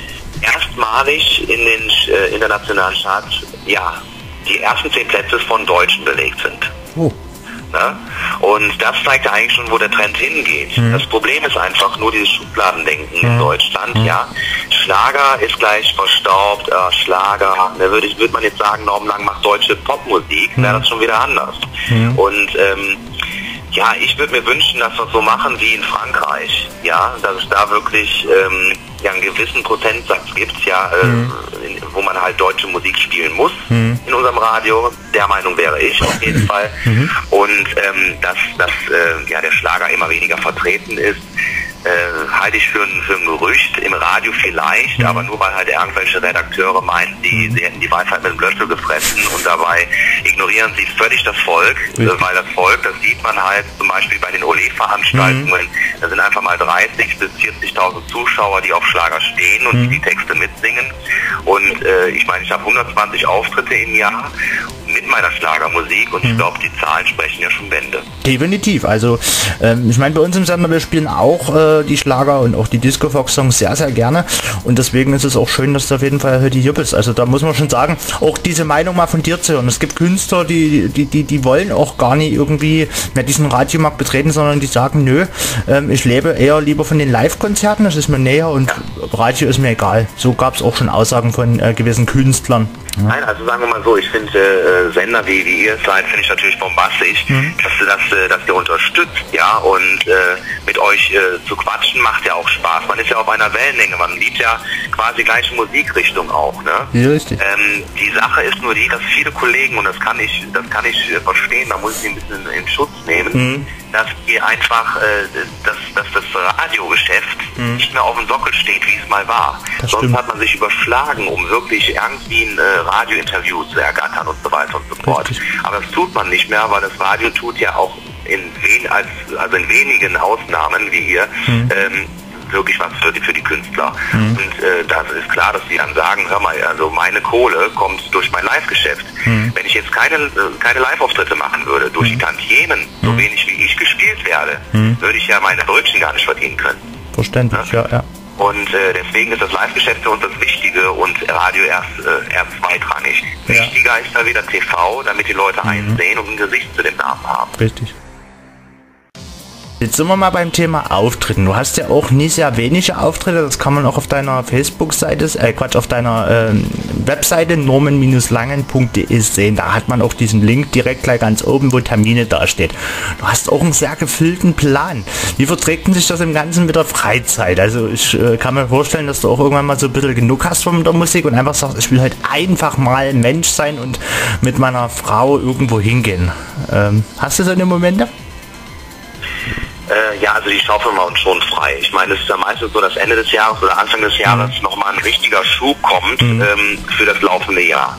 erstmalig in den internationalen Charts, ja, die ersten 10 Plätze von Deutschen belegt sind. Oh. Ne? Und das zeigt ja eigentlich schon, wo der Trend hingeht. Das Problem ist einfach nur dieses Schubladendenken in Deutschland. Ja, Schlager ist gleich verstaubt, Schlager, da würde man jetzt sagen, normenlang macht deutsche Popmusik, wäre das schon wieder anders. Und ja, ich würde mir wünschen, dass wir es so machen wie in Frankreich, ja, dass es da wirklich ja, einen gewissen Prozentsatz gibt, ja, wo man halt deutsche Musik spielen muss in unserem Radio. Der Meinung wäre ich auf jeden Fall. Und dass ja, der Schlager immer weniger vertreten ist, halte ich für ein Gerücht, im Radio vielleicht, aber nur weil halt irgendwelche Redakteure meinen, sie hätten die Weisheit mit dem Löffel gefressen, und dabei ignorieren sie völlig das Volk, weil das Volk, das sieht man halt zum Beispiel bei den Olé-Veranstaltungen, da sind einfach mal 30.000 bis 40.000 Zuschauer, die auf Schlager stehen und die Texte mitsingen, und ich meine, ich habe 120 Auftritte im Jahr mit meiner Schlagermusik, und ich glaube, die Zahlen sprechen ja schon Bände. Definitiv, also ich meine, bei uns im Sender, wir spielen auch die Schlager und auch die Disco-Fox-Songs sehr, sehr gerne, und deswegen ist es auch schön, dass du auf jeden Fall heute hier bist. Also da muss man schon sagen, auch diese Meinung mal von dir zu hören. Es gibt Künstler, die wollen auch gar nicht irgendwie mehr diesen Radiomarkt betreten, sondern die sagen, nö, ich lebe eher lieber von den Live-Konzerten, das ist mir näher, und Radio ist mir egal. So gab es auch schon Aussagen von gewissen Künstlern. Ja. Nein, also sagen wir mal so, ich finde Sender wie ihr seid, finde ich natürlich bombastisch, dass ihr unterstützt, ja, und mit euch zu quatschen macht ja auch Spaß. Man ist ja auf einer Wellenlänge, man liebt ja quasi gleiche Musikrichtung auch, ne? Ja, richtig. Die Sache ist nur die, dass viele Kollegen, und das kann ich verstehen, da muss ich sie ein bisschen in Schutz nehmen, dass ihr einfach, dass das Radiogeschäft nicht mehr auf dem Sockel steht, wie es mal war. Sonst hat man sich überschlagen, um wirklich irgendwie ein Radiointerview zu ergattern und so weiter und so fort. Aber das tut man nicht mehr, weil das Radio tut ja auch in wenigen Ausnahmen wie hier wirklich was für die Künstler. Und das ist klar, dass sie dann sagen, hör mal, also meine Kohle kommt durch mein Live-Geschäft. Wenn ich jetzt keine Live-Auftritte machen würde, durch die Tantiemen, so wenig wie ich gespielt werde, würde ich ja meine Brötchen gar nicht verdienen können. Verständlich, ja. Und deswegen ist das Live-Geschäft für uns das Wichtige und Radio erst zweitrangig. Wichtiger ist da wieder TV, damit die Leute einsehen und ein Gesicht zu dem Namen haben. Richtig. Jetzt sind wir mal beim Thema Auftritten. Du hast ja auch nie sehr wenige Auftritte, das kann man auch auf deiner Facebook-Seite, auf deiner Webseite norman-langen.de sehen. Da hat man auch diesen Link direkt gleich ganz oben, wo Termine dasteht. Du hast auch einen sehr gefüllten Plan. Wie verträgt denn sich das im Ganzen mit der Freizeit? Also ich kann mir vorstellen, dass du auch irgendwann mal so ein bisschen genug hast von der Musik und einfach sagst, ich will halt einfach mal Mensch sein und mit meiner Frau irgendwo hingehen. Hast du so eine Momente? Ja, also die schaufeln wir uns schon frei. Ich meine, es ist ja meistens so, dass Ende des Jahres oder Anfang des Jahres nochmal ein richtiger Schub kommt für das laufende Jahr.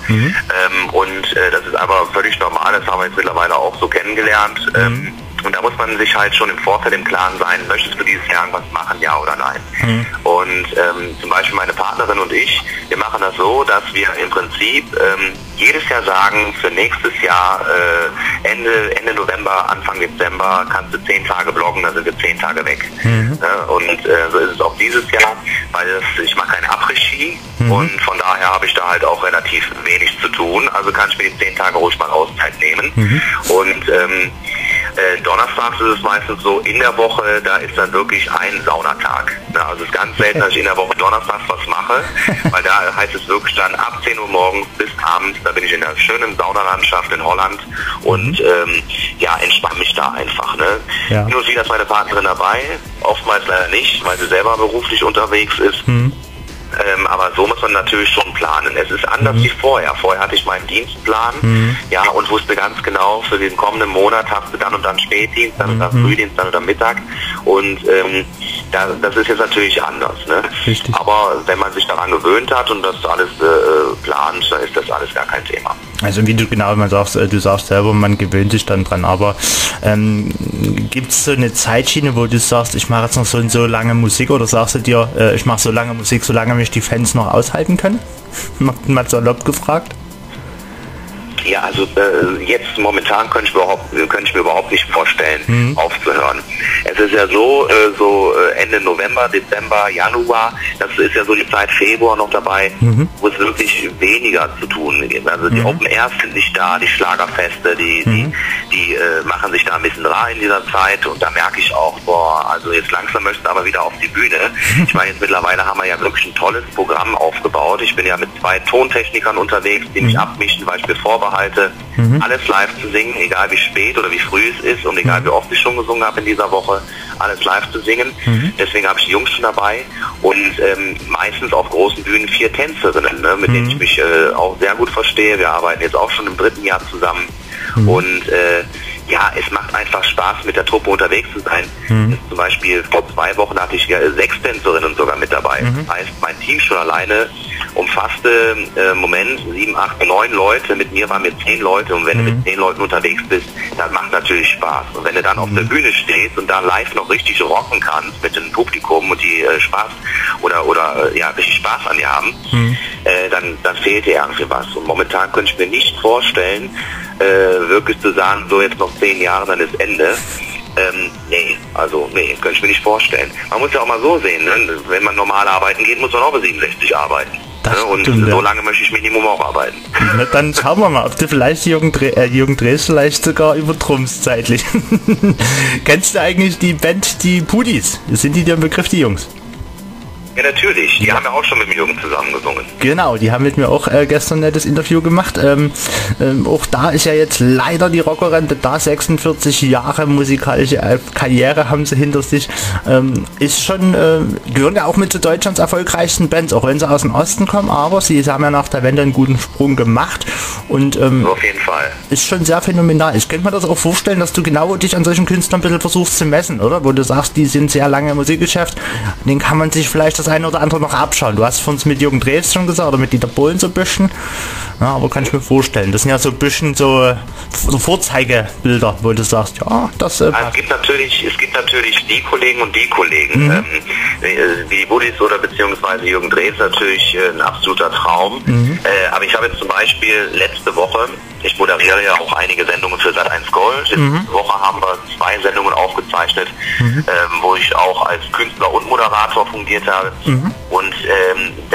Das ist aber völlig normal, das haben wir jetzt mittlerweile auch so kennengelernt. Und da muss man sich halt schon im Vorfeld im Klaren sein, möchtest du dieses Jahr irgendwas machen, ja oder nein? Und zum Beispiel meine Partnerin und ich, wir machen das so, dass wir im Prinzip jedes Jahr sagen, für nächstes Jahr Ende November, Anfang Dezember kannst du 10 Tage bloggen, dann sind wir 10 Tage weg. So ist es auch dieses Jahr, weil ich mache keine Après-Ski und von daher habe ich da halt auch relativ wenig zu tun. Also kann ich mir die 10 Tage ruhig mal Auszeit nehmen. Und donnerstags ist es meistens so, in der Woche, da ist dann wirklich ein Saunatag. Also es ist ganz selten, dass ich in der Woche donnerstags was mache, weil da heißt es wirklich dann ab 10 Uhr morgens bis abends, da bin ich in einer schönen Saunalandschaft in Holland und entspanne mich da einfach. Ne? Ja. Nur wieder ist meine Partnerin dabei, oftmals leider nicht, weil sie selber beruflich unterwegs ist. Aber so muss man natürlich schon planen. Es ist anders wie vorher. Vorher hatte ich meinen Dienstplan und wusste ganz genau, für den kommenden Monat hast du dann und dann Spätdienst, dann und dann Frühdienst, dann und dann Mittag. Und das ist jetzt natürlich anders. Ne? Aber wenn man sich daran gewöhnt hat und das alles plant, dann ist das alles gar kein Thema. Also wie du genau immer sagst, du sagst selber, man gewöhnt sich dann dran, aber gibt es so eine Zeitschiene, wo du sagst, ich mache jetzt noch so und so lange Musik, oder sagst du dir, ich mache so lange Musik, solange mich die Fans noch aushalten können? Mal salopp gefragt. Ja, also jetzt momentan könnte ich mir überhaupt nicht vorstellen, aufzuhören. Es ist ja so, Ende November, Dezember, Januar, das ist ja so die Zeit Februar noch dabei, wo es wirklich weniger zu tun gibt. Also die Open Airs sind nicht da, die Schlagerfeste, die machen sich da ein bisschen rar in dieser Zeit und da merke ich auch, also jetzt langsam möchten aber wieder auf die Bühne. Ich meine, jetzt mittlerweile haben wir ja wirklich ein tolles Programm aufgebaut. Ich bin ja mit 2 Tontechnikern unterwegs, die mich abmischen, weil ich mir vorbehalte, alles live zu singen, egal wie spät oder wie früh es ist und egal wie oft ich schon gesungen habe in dieser Woche, alles live zu singen. Deswegen habe ich die Jungs schon dabei und meistens auf großen Bühnen 4 Tänzerinnen, ne, mit denen ich mich auch sehr gut verstehe. Wir arbeiten jetzt auch schon im 3. Jahr zusammen und es macht einfach Spaß, mit der Truppe unterwegs zu sein. Zum Beispiel vor 2 Wochen hatte ich 6 Tänzerinnen sogar mit dabei. Das heißt, mein Team schon alleine umfasste 7, 8, 9 Leute. Mit mir waren wir 10 Leute und wenn du mit 10 Leuten unterwegs bist, dann macht natürlich Spaß. Und wenn du dann auf der Bühne stehst und da live noch richtig rocken kannst mit dem Publikum und die Spaß richtig Spaß an dir haben, dann fehlt dir irgendwie was. Und momentan könnte ich mir nicht vorstellen, wirklich zu sagen, so jetzt noch 10 Jahre, dann ist Ende. Könnte ich mir nicht vorstellen. Man muss ja auch mal so sehen, ne? Wenn man normal arbeiten geht, muss man auch bis 67 arbeiten. Und so lange möchte ich Minimum auch arbeiten. Na, dann schauen wir mal, ob du vielleicht Jürgen Drees vielleicht sogar übertrumpfst zeitlich. Kennst du eigentlich die Band, die Pudis? Sind die dir im Begriff, die Jungs? Ja, natürlich. Die haben ja auch schon mit dem Jürgen zusammen gesungen. Genau, die haben mit mir auch gestern ein nettes Interview gemacht. Auch da ist ja jetzt leider die Rockerrente da. 46 Jahre musikalische Karriere haben sie hinter sich. Ist schon, gehören ja auch mit zu Deutschlands erfolgreichsten Bands, auch wenn sie aus dem Osten kommen, aber sie haben ja nach der Wende einen guten Sprung gemacht. Und auf jeden Fall. Ist schon sehr phänomenal. Ich könnte mir das auch vorstellen, dass du genau dich an solchen Künstlern ein bisschen versuchst zu messen, oder? Wo du sagst, die sind sehr lange im Musikgeschäft, den kann man sich vielleicht das eine oder andere noch abschauen. Du hast von uns mit Jürgen Drees schon gesagt, oder mit Dieter Bohlen so ein bisschen. Ja, aber kann ich mir vorstellen. Das sind ja so ein bisschen so Vorzeigebilder, wo du sagst, ja, das... es gibt natürlich die Kollegen und die Kollegen. Wie die Buddies oder beziehungsweise Jürgen Drees natürlich ein absoluter Traum. Aber ich habe jetzt zum Beispiel letzte Woche, ich moderiere ja auch einige Sendungen für Sat.1 Gold. Letzte Woche haben wir 2 Sendungen aufgezeichnet, wo ich auch als Künstler und Moderator fungiert habe. Und da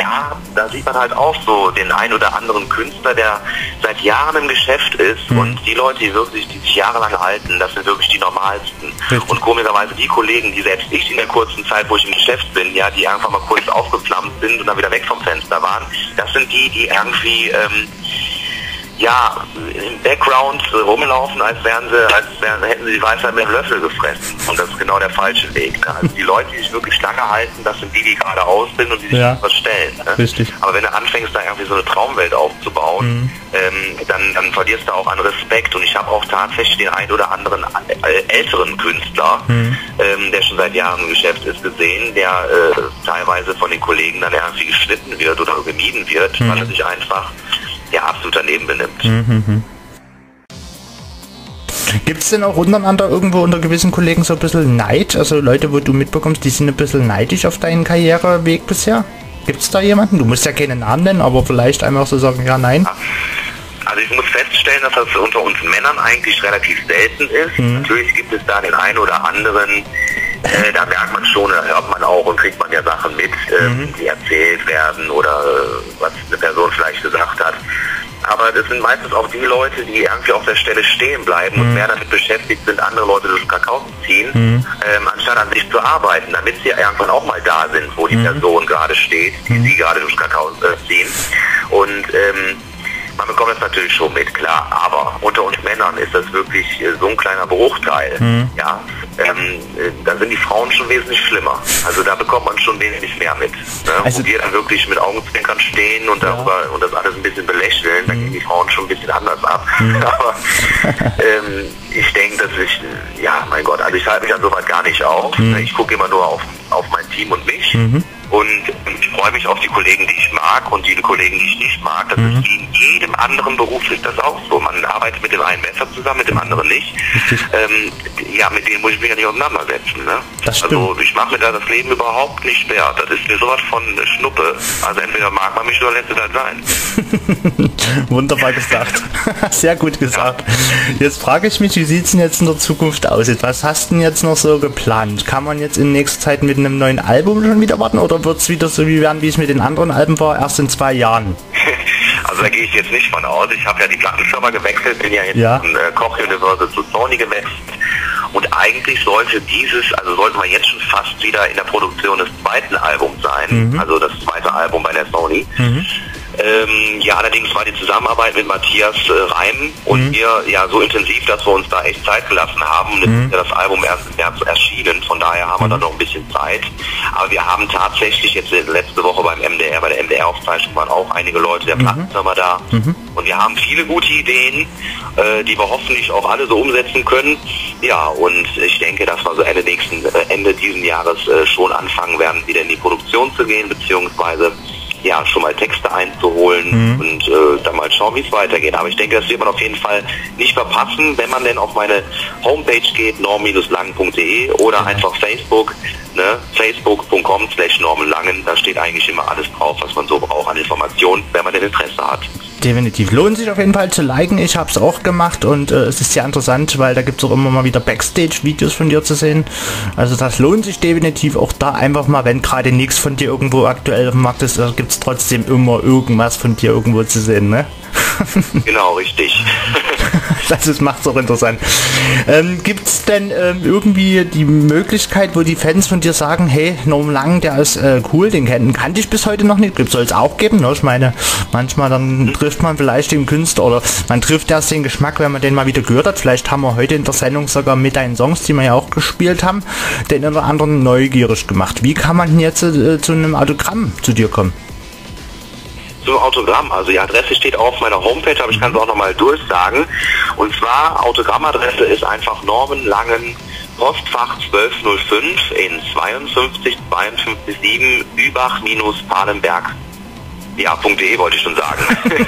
ja, da sieht man halt auch so den ein oder anderen Künstler, der seit Jahren im Geschäft ist und die Leute, die sich jahrelang halten, das sind wirklich die normalsten. Richtig. Und komischerweise die Kollegen, die selbst ich in der kurzen Zeit, wo ich im Geschäft bin, ja, die einfach mal kurz aufgeflammt sind und dann wieder weg vom Fenster waren, das sind die irgendwie ja, im Background rumlaufen, als hätten sie die Weisheit mit dem Löffel gefressen. Und das ist genau der falsche Weg. Ne? Also die Leute, die sich wirklich lange halten, das sind die gerade aus sind und die sich verstellen. Ne? Richtig. Aber wenn du anfängst, da irgendwie so eine Traumwelt aufzubauen, dann verlierst du auch an Respekt. Und ich habe auch tatsächlich den einen oder anderen älteren Künstler, der schon seit Jahren im Geschäft ist, gesehen, der teilweise von den Kollegen dann irgendwie geschnitten wird oder gemieden wird, weil er sich einfach absolut daneben benimmt. Gibt es denn auch untereinander irgendwo unter gewissen Kollegen so ein bisschen Neid? Also Leute, wo du mitbekommst, die sind ein bisschen neidisch auf deinen Karriereweg bisher? Gibt es da jemanden? Du musst ja keinen Namen nennen, aber vielleicht einfach so sagen, ja, nein. Also ich muss feststellen, dass das unter uns Männern eigentlich relativ selten ist. Natürlich gibt es da den einen oder anderen, da merkt man schon, da hört man auch und kriegt man ja Sachen mit, die erzählt werden oder was eine Person vielleicht gesagt hat. Aber das sind meistens auch die Leute, die irgendwie auf der Stelle stehen bleiben und mehr damit beschäftigt sind, andere Leute durch den Kakao zu ziehen, anstatt an sich zu arbeiten, damit sie irgendwann auch mal da sind, wo die Person gerade steht, die sie gerade durch den Kakao ziehen. Und man bekommt das natürlich schon mit, klar, aber unter uns Männern ist das wirklich so ein kleiner Bruchteil. Ja, da sind die Frauen schon wesentlich schlimmer. Also da bekommt man schon wesentlich mehr mit. Ne? Also, wo wir dann wirklich mit Augenzwinkern stehen und darüber und das alles ein bisschen belächeln, dann gehen die Frauen schon ein bisschen anders ab. Aber ich denke, dass mein Gott, also ich halte mich an sowas gar nicht auf. Ich gucke immer nur auf mein Team und mich. Und ich freue mich auf die Kollegen, die ich mag und die Kollegen, die ich nicht mag. Das ist wie in jedem anderen Beruf ist das auch so. Man arbeitet mit dem einen besser zusammen, mit dem anderen nicht. Mit denen muss ich mich ja nicht auseinandersetzen. Ne? Das stimmt. Also ich mache mir da das Leben überhaupt nicht schwer. Das ist mir sowas von Schnuppe. Also entweder mag man mich oder lässt es halt sein. Wunderbar gesagt. Sehr gut gesagt. Jetzt frage ich mich, wie sieht es denn jetzt in der Zukunft aus? Was hast du denn jetzt noch so geplant? Kann man jetzt in nächster Zeit mit einem neuen Album schon wieder warten oder wird es wieder so werden, wie es mit den anderen Alben war, erst in 2 Jahren? Also da gehe ich jetzt nicht von aus. Ich habe ja die Plattenfirma gewechselt, bin ja jetzt von Koch Universal zu Sony gewechselt. Und eigentlich sollte man jetzt schon fast wieder in der Produktion des zweiten Albums sein. Also das zweite Album bei der Sony. Allerdings war die Zusammenarbeit mit Matthias Reim und mir so intensiv, dass wir uns da echt Zeit gelassen haben. Und jetzt ist ja das Album erst im März erschienen, von daher haben wir dann noch ein bisschen Zeit. Aber wir haben tatsächlich jetzt letzte Woche bei der MDR-Aufzeichnung waren auch einige Leute der Plattenfirma da. Und wir haben viele gute Ideen, die wir hoffentlich auch alle so umsetzen können. Ja, und ich denke, dass wir so Ende diesen Jahres schon anfangen werden, wieder in die Produktion zu gehen, beziehungsweise schon mal Texte einzuholen und dann mal schauen, wie es weitergeht. Aber ich denke, das wird man auf jeden Fall nicht verpassen, wenn man denn auf meine Homepage geht, norm-langen.de oder einfach Facebook, facebook.com/normanlangen, da steht eigentlich immer alles drauf, was man so braucht an Informationen, wenn man denn Interesse hat. Definitiv. Lohnt sich auf jeden Fall zu liken. Ich habe es auch gemacht und es ist sehr interessant, weil da gibt es auch immer mal wieder Backstage-Videos von dir zu sehen. Also das lohnt sich definitiv auch da einfach mal, wenn gerade nichts von dir irgendwo aktuell auf dem Markt ist, gibt es trotzdem immer irgendwas von dir irgendwo zu sehen, ne? Genau, richtig. Das macht es auch interessant. Gibt es denn irgendwie die Möglichkeit, wo die Fans von dir sagen, hey, Norman Langen, der ist cool, den kannte ich bis heute noch nicht. Soll es auch geben, ne? Ich meine, manchmal dann trifft man vielleicht den Künstler oder man trifft erst den Geschmack, wenn man den mal wieder gehört hat. Vielleicht haben wir heute in der Sendung sogar mit deinen Songs, die wir ja auch gespielt haben, den oder anderen neugierig gemacht. Wie kann man jetzt zu einem Autogramm zu dir kommen? Zum Autogramm, also die Adresse steht auf meiner Homepage, aber ich kann es auch nochmal durchsagen. Und zwar, Autogrammadresse ist einfach Norman Langen, Postfach 1205 in 52527 Übach-Palenberg. .de wollte ich schon sagen.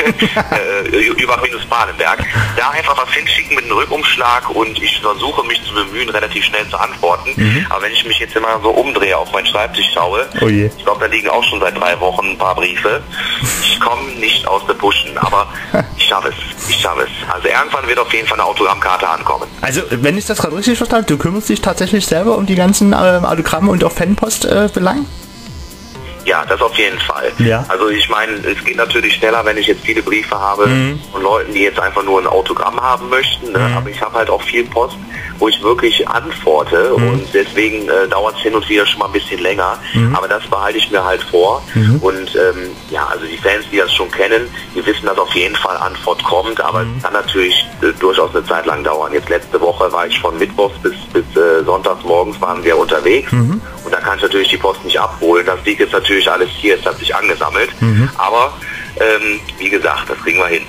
Übach-Palenberg. Da einfach was hinschicken mit einem Rückumschlag und ich versuche mich zu bemühen, relativ schnell zu antworten. Aber wenn ich mich jetzt immer so umdrehe, auf meinen Schreibtisch schaue, ich glaube, da liegen auch schon seit 3 Wochen ein paar Briefe. Ich komme nicht aus der Puschen, aber ich schaffe es. Also irgendwann wird auf jeden Fall eine Autogrammkarte ankommen. Also, wenn ich das gerade richtig verstanden habe, du kümmerst dich tatsächlich selber um die ganzen Autogramme und auch Fanpost Belangen? Ja, das auf jeden Fall. Ja. Also ich meine, es geht natürlich schneller, wenn ich jetzt viele Briefe habe von Leuten, die jetzt einfach nur ein Autogramm haben möchten. Ne? Aber ich habe halt auch viel Post, wo ich wirklich antworte und deswegen dauert es hin und wieder schon mal ein bisschen länger. Aber das behalte ich mir halt vor. Und ja, also die Fans, die das schon kennen, die wissen, dass auf jeden Fall Antwort kommt, aber es kann natürlich durchaus eine Zeit lang dauern. Jetzt letzte Woche war ich von Mittwochs bis sonntags morgens waren wir unterwegs und da kann ich natürlich die Post nicht abholen. Das liegt jetzt natürlich alles hier, es hat sich angesammelt. Aber wie gesagt, das kriegen wir hin.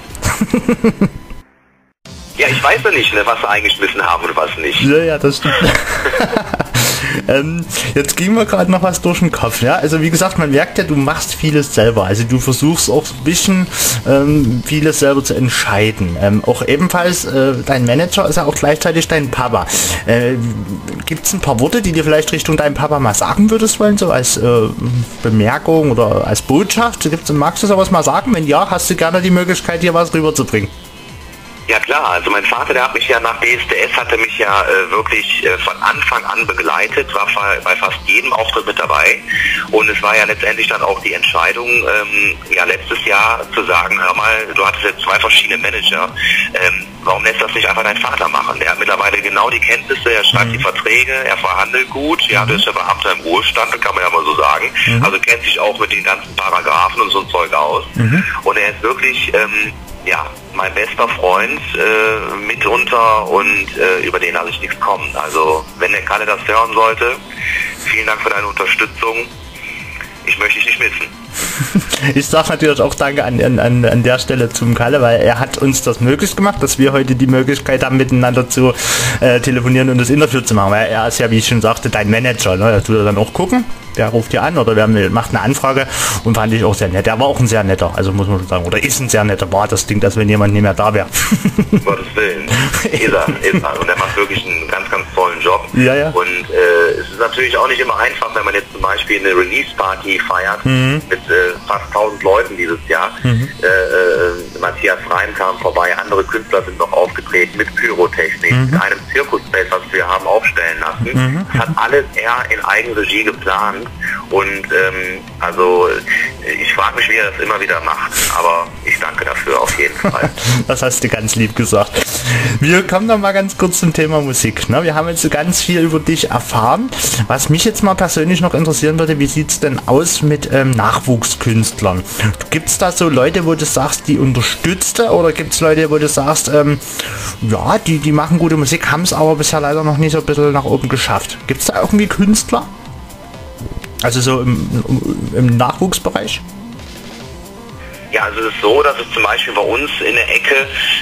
Ja, ich weiß ja nicht, ne, was sie eingeschmissen haben und was nicht. Ja, das stimmt. Jetzt ging mir gerade noch was durch den Kopf. Ja? Also wie gesagt, man merkt ja, du machst vieles selber. Also du versuchst auch ein bisschen vieles selber zu entscheiden. Auch ebenfalls, dein Manager ist ja auch gleichzeitig dein Papa. Gibt es ein paar Worte, die dir vielleicht Richtung deinem Papa mal sagen würdest wollen, so als Bemerkung oder als Botschaft? Magst du sowas mal sagen? Wenn ja, hast du gerne die Möglichkeit, hier was rüberzubringen. Ja klar, also mein Vater, der hat mich ja nach DSDS, hatte mich ja wirklich von Anfang an begleitet, war bei fast jedem Auftritt mit dabei und es war ja letztendlich dann auch die Entscheidung, ja letztes Jahr zu sagen, hör mal, du hattest jetzt 2 verschiedene Manager, warum lässt das nicht einfach dein Vater machen? Der hat mittlerweile genau die Kenntnisse, er schreibt die Verträge, er verhandelt gut, ja, der ist ja Beamter im Ruhestand, das kann man ja mal so sagen, also kennt sich auch mit den ganzen Paragraphen und so ein Zeug aus und er ist wirklich, ja, mein bester Freund mitunter und über den lasse ich nichts kommen. Also wenn der Kalle das hören sollte, vielen Dank für deine Unterstützung. Ich möchte dich nicht missen. Ich sage natürlich auch Danke an der Stelle zum Kalle, weil er hat uns das möglich gemacht, dass wir heute die Möglichkeit haben, miteinander zu telefonieren und das Interview zu machen. Weil er ist ja, wie ich schon sagte, dein Manager. Ne? Der tut er dann auch gucken. Der ruft dir an oder macht eine Anfrage und fand ich auch sehr nett. Er war auch ein sehr netter, also muss man schon sagen. Oder ist ein sehr netter. Boah, das klingt, als wenn jemand nicht mehr da wäre. Um Gottes Willen. Ist er. Und er macht wirklich einen ganz, ganz tollen Job. Ja. Und es ist natürlich auch nicht immer einfach, wenn man jetzt zum Beispiel eine Release-Party feiert mit fast 1000 Leuten dieses Jahr. Matthias Reim kam vorbei, andere Künstler sind noch aufgetreten mit Pyrotechnik, mit einem Zirkusfest, was wir haben aufstellen lassen. Das hat alles er in Eigenregie geplant. Und also ich frage mich, wie er das immer wieder macht, aber ich danke dafür auf jeden Fall. Das hast du ganz lieb gesagt. Wir kommen noch mal ganz kurz zum Thema Musik. Ne? Wir haben jetzt ganz viel über dich erfahren. Was mich jetzt mal persönlich noch interessieren würde, wie sieht es denn aus mit Nachwuchskünstlern? Gibt es da so Leute, wo du sagst, die unterstützt du, oder gibt es Leute, wo du sagst, ja, die machen gute Musik, haben es aber bisher leider noch nicht so ein bisschen nach oben geschafft? Gibt es da irgendwie Künstler? Also so im Nachwuchsbereich? Ja, also es ist so, dass es zum Beispiel bei uns in der Ecke,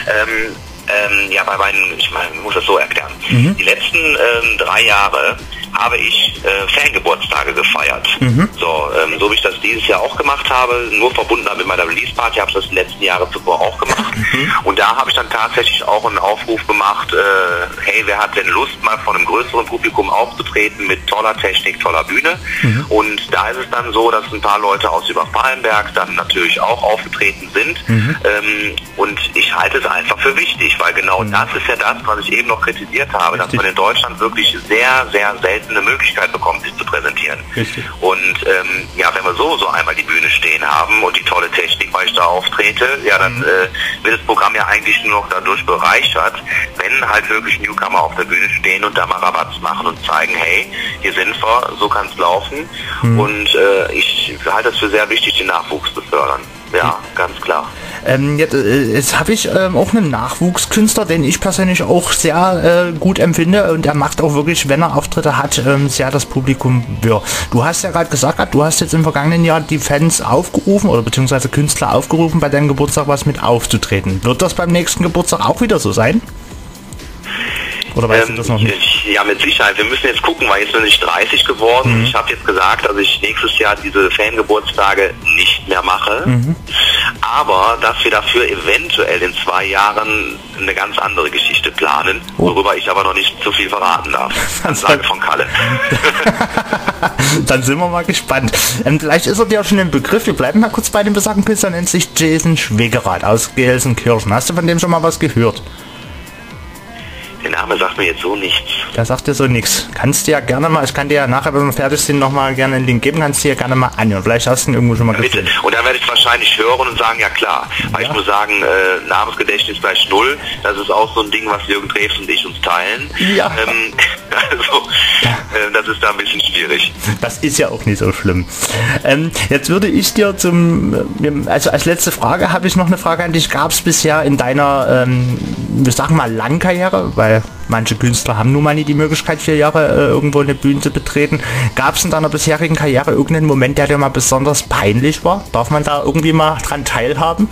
ja bei meinen, ich muss das so erklären, die letzten 3 Jahre habe ich Fangeburtstage gefeiert. So wie ich das dieses Jahr auch gemacht habe, nur verbunden mit meiner Release-Party, habe ich das die letzten Jahre zuvor auch gemacht. Und da habe ich dann tatsächlich auch einen Aufruf gemacht, hey, wer hat denn Lust, mal von einem größeren Publikum aufzutreten mit toller Technik, toller Bühne? Und da ist es dann so, dass ein paar Leute aus Überfallenberg dann natürlich auch aufgetreten sind. Und ich halte es einfach für wichtig, weil genau das ist ja das, was ich eben noch kritisiert habe, dass man in Deutschland wirklich sehr, sehr selten eine Möglichkeit bekommt, sich zu präsentieren. Richtig. Und ja, wenn wir so einmal die Bühne stehen haben und die tolle Technik, weil ich da auftrete, ja, dann wird das Programm ja eigentlich nur noch dadurch bereichert, wenn halt wirklich Newcomer auf der Bühne stehen und da mal Rabatz machen und zeigen, hey, hier sind wir, so kann es laufen. Und ich halte es für sehr wichtig, den Nachwuchs zu fördern. Ja, ganz klar. Jetzt habe ich auch einen Nachwuchskünstler, den ich persönlich auch sehr gut empfinde, und er macht auch wirklich, wenn er Auftritte hat, sehr das Publikum wirr. Du hast ja gerade gesagt, du hast jetzt im vergangenen Jahr die Fans aufgerufen oder beziehungsweise Künstler aufgerufen, bei deinem Geburtstag was mit aufzutreten. Wird das beim nächsten Geburtstag auch wieder so sein? Oder weißt du das noch nicht? Ja, mit Sicherheit. Wir müssen jetzt gucken, weil jetzt bin ich 30 geworden. Ich habe jetzt gesagt, dass ich nächstes Jahr diese Fangeburtstage nicht mehr mache. Aber dass wir dafür eventuell in 2 Jahren eine ganz andere Geschichte planen, worüber ich aber noch nicht zu viel verraten darf. Ansage von Kalle. Dann sind wir mal gespannt. Vielleicht ist er dir auch schon ein Begriff. Wir bleiben mal kurz bei dem besagten Künstler, nennt sich Jason Schwegerath aus Gelsenkirchen. Hast du von dem schon mal was gehört? Der Name sagt mir jetzt so nichts. Der sagt dir so nichts. Kannst du ja gerne mal, ich kann dir ja nachher, wenn wir fertig sind, nochmal gerne einen Link geben, kannst du dir ja gerne mal anhören. Vielleicht hast du ihn irgendwo schon mal Bitte. Und dann werde ich wahrscheinlich hören und sagen, ja klar. Weil ich muss sagen, Namensgedächtnis gleich 0. Das ist auch so ein Ding, was Jürgen Drews und ich uns teilen. Ja. Das ist da ein bisschen schwierig. Das ist ja auch nicht so schlimm. Jetzt würde ich dir also als letzte Frage habe ich noch eine Frage an dich. Gab es bisher in deiner, wir sagen mal, Langkarriere, weil manche Künstler haben nun mal nicht die Möglichkeit, 4 Jahre irgendwo eine Bühne zu betreten. Gab es in deiner bisherigen Karriere irgendeinen Moment, der dir mal besonders peinlich war? Darf man da irgendwie mal dran teilhaben?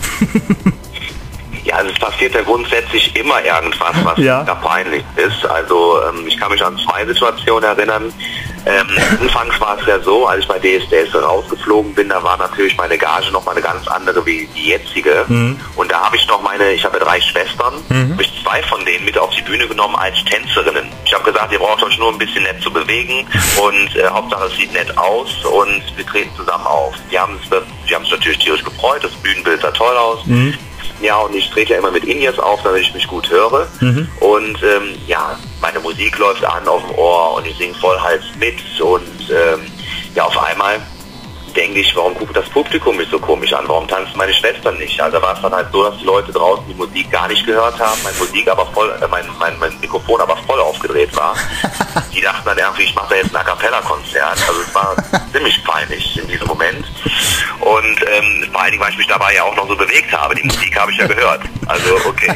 Ja, also es passiert ja grundsätzlich immer irgendwas, was da peinlich ist. Also ich kann mich an 2 Situationen erinnern. Anfangs war es ja so, als ich bei DSDS rausgeflogen bin, da war natürlich meine Gage noch mal eine ganz andere wie die jetzige. Und da habe ich noch ich habe ja 3 Schwestern, habe ich 2 von denen mit auf die Bühne genommen als Tänzerinnen. Ich habe gesagt, ihr braucht euch nur ein bisschen nett zu bewegen und Hauptsache es sieht nett aus und wir treten zusammen auf. Die haben sich natürlich tierisch gefreut, das Bühnenbild sah toll aus. Ja, und ich trete ja immer mit In-Ears auf, damit ich mich gut höre. Und meine Musik läuft an auf dem Ohr und ich singe voll Hals mit. Und auf einmal denke ich, warum guckt das Publikum mich so komisch an? Warum tanzen meine Schwestern nicht? Also war es dann halt so, dass die Leute draußen die Musik gar nicht gehört haben, mein Mikrofon aber voll aufgedreht war. Die dachten dann irgendwie, ich mache da jetzt ein A-Cappella-Konzert. Also es war ziemlich peinlich in diesem Moment. Und vor allen Dingen, weil ich mich dabei ja auch noch so bewegt habe. Die Musik habe ich ja gehört. Also okay.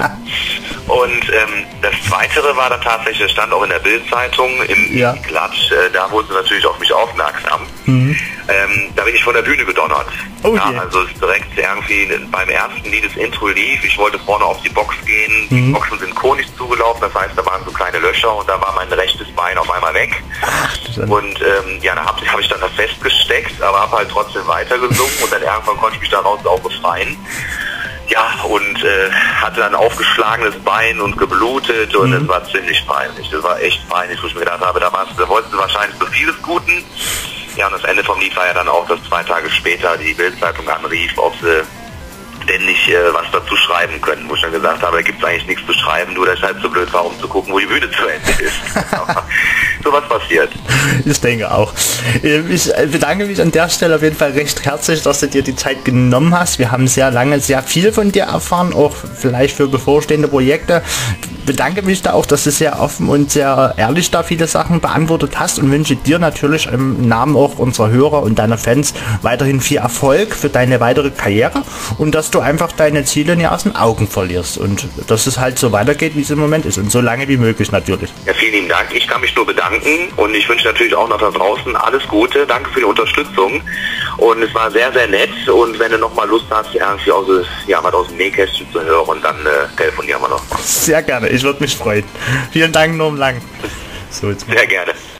Und das Zweite war dann tatsächlich, das stand auch in der Bild-Zeitung im Klatsch. Da wurden sie natürlich auf mich aufmerksam. Da bin ich von der Bühne gedonnert. Also es ist direkt irgendwie beim ersten Lied das Intro lief. Ich wollte vorne auf die Box gehen. Die Boxen sind konisch zugelaufen, das heißt, da waren so kleine Löcher und da war mein rechtes Bein auf einmal weg. Und da habe ich dann das festgesteckt, aber habe halt trotzdem weitergesungen und dann irgendwann konnte ich mich daraus auch befreien. Ja, und hatte dann aufgeschlagenes Bein und geblutet und es war ziemlich peinlich. Das war echt peinlich, wo ich mir gedacht habe, da wollten sie wahrscheinlich so vieles Guten. Ja, und das Ende vom Lied war ja dann auch, dass 2 Tage später die Bild-Zeitung anrief, ob sie denn nicht was dazu schreiben können, wo ich dann gesagt habe, da gibt es eigentlich nichts zu schreiben, nur deshalb so blöd war, um zu gucken, wo die Bühne zu Ende ist. So was passiert. Ich denke auch. Ich bedanke mich an der Stelle auf jeden Fall recht herzlich, dass du dir die Zeit genommen hast. Wir haben sehr lange sehr viel von dir erfahren, auch vielleicht für bevorstehende Projekte. Bedanke mich da auch, dass du sehr offen und sehr ehrlich da viele Sachen beantwortet hast und wünsche dir natürlich im Namen auch unserer Hörer und deiner Fans weiterhin viel Erfolg für deine weitere Karriere und dass du einfach deine Ziele nicht aus den Augen verlierst und dass es halt so weitergeht, wie es im Moment ist und so lange wie möglich natürlich. Ja, vielen lieben Dank. Ich kann mich nur bedanken und ich wünsche natürlich auch noch da draußen alles Gute. Danke für die Unterstützung und es war sehr, sehr nett und wenn du noch mal Lust hast, irgendwie was aus dem Nähkästchen zu hören, dann telefonieren wir noch mal. Sehr gerne. Ich würde mich freuen. Vielen Dank, Norm Lang. So, sehr gerne.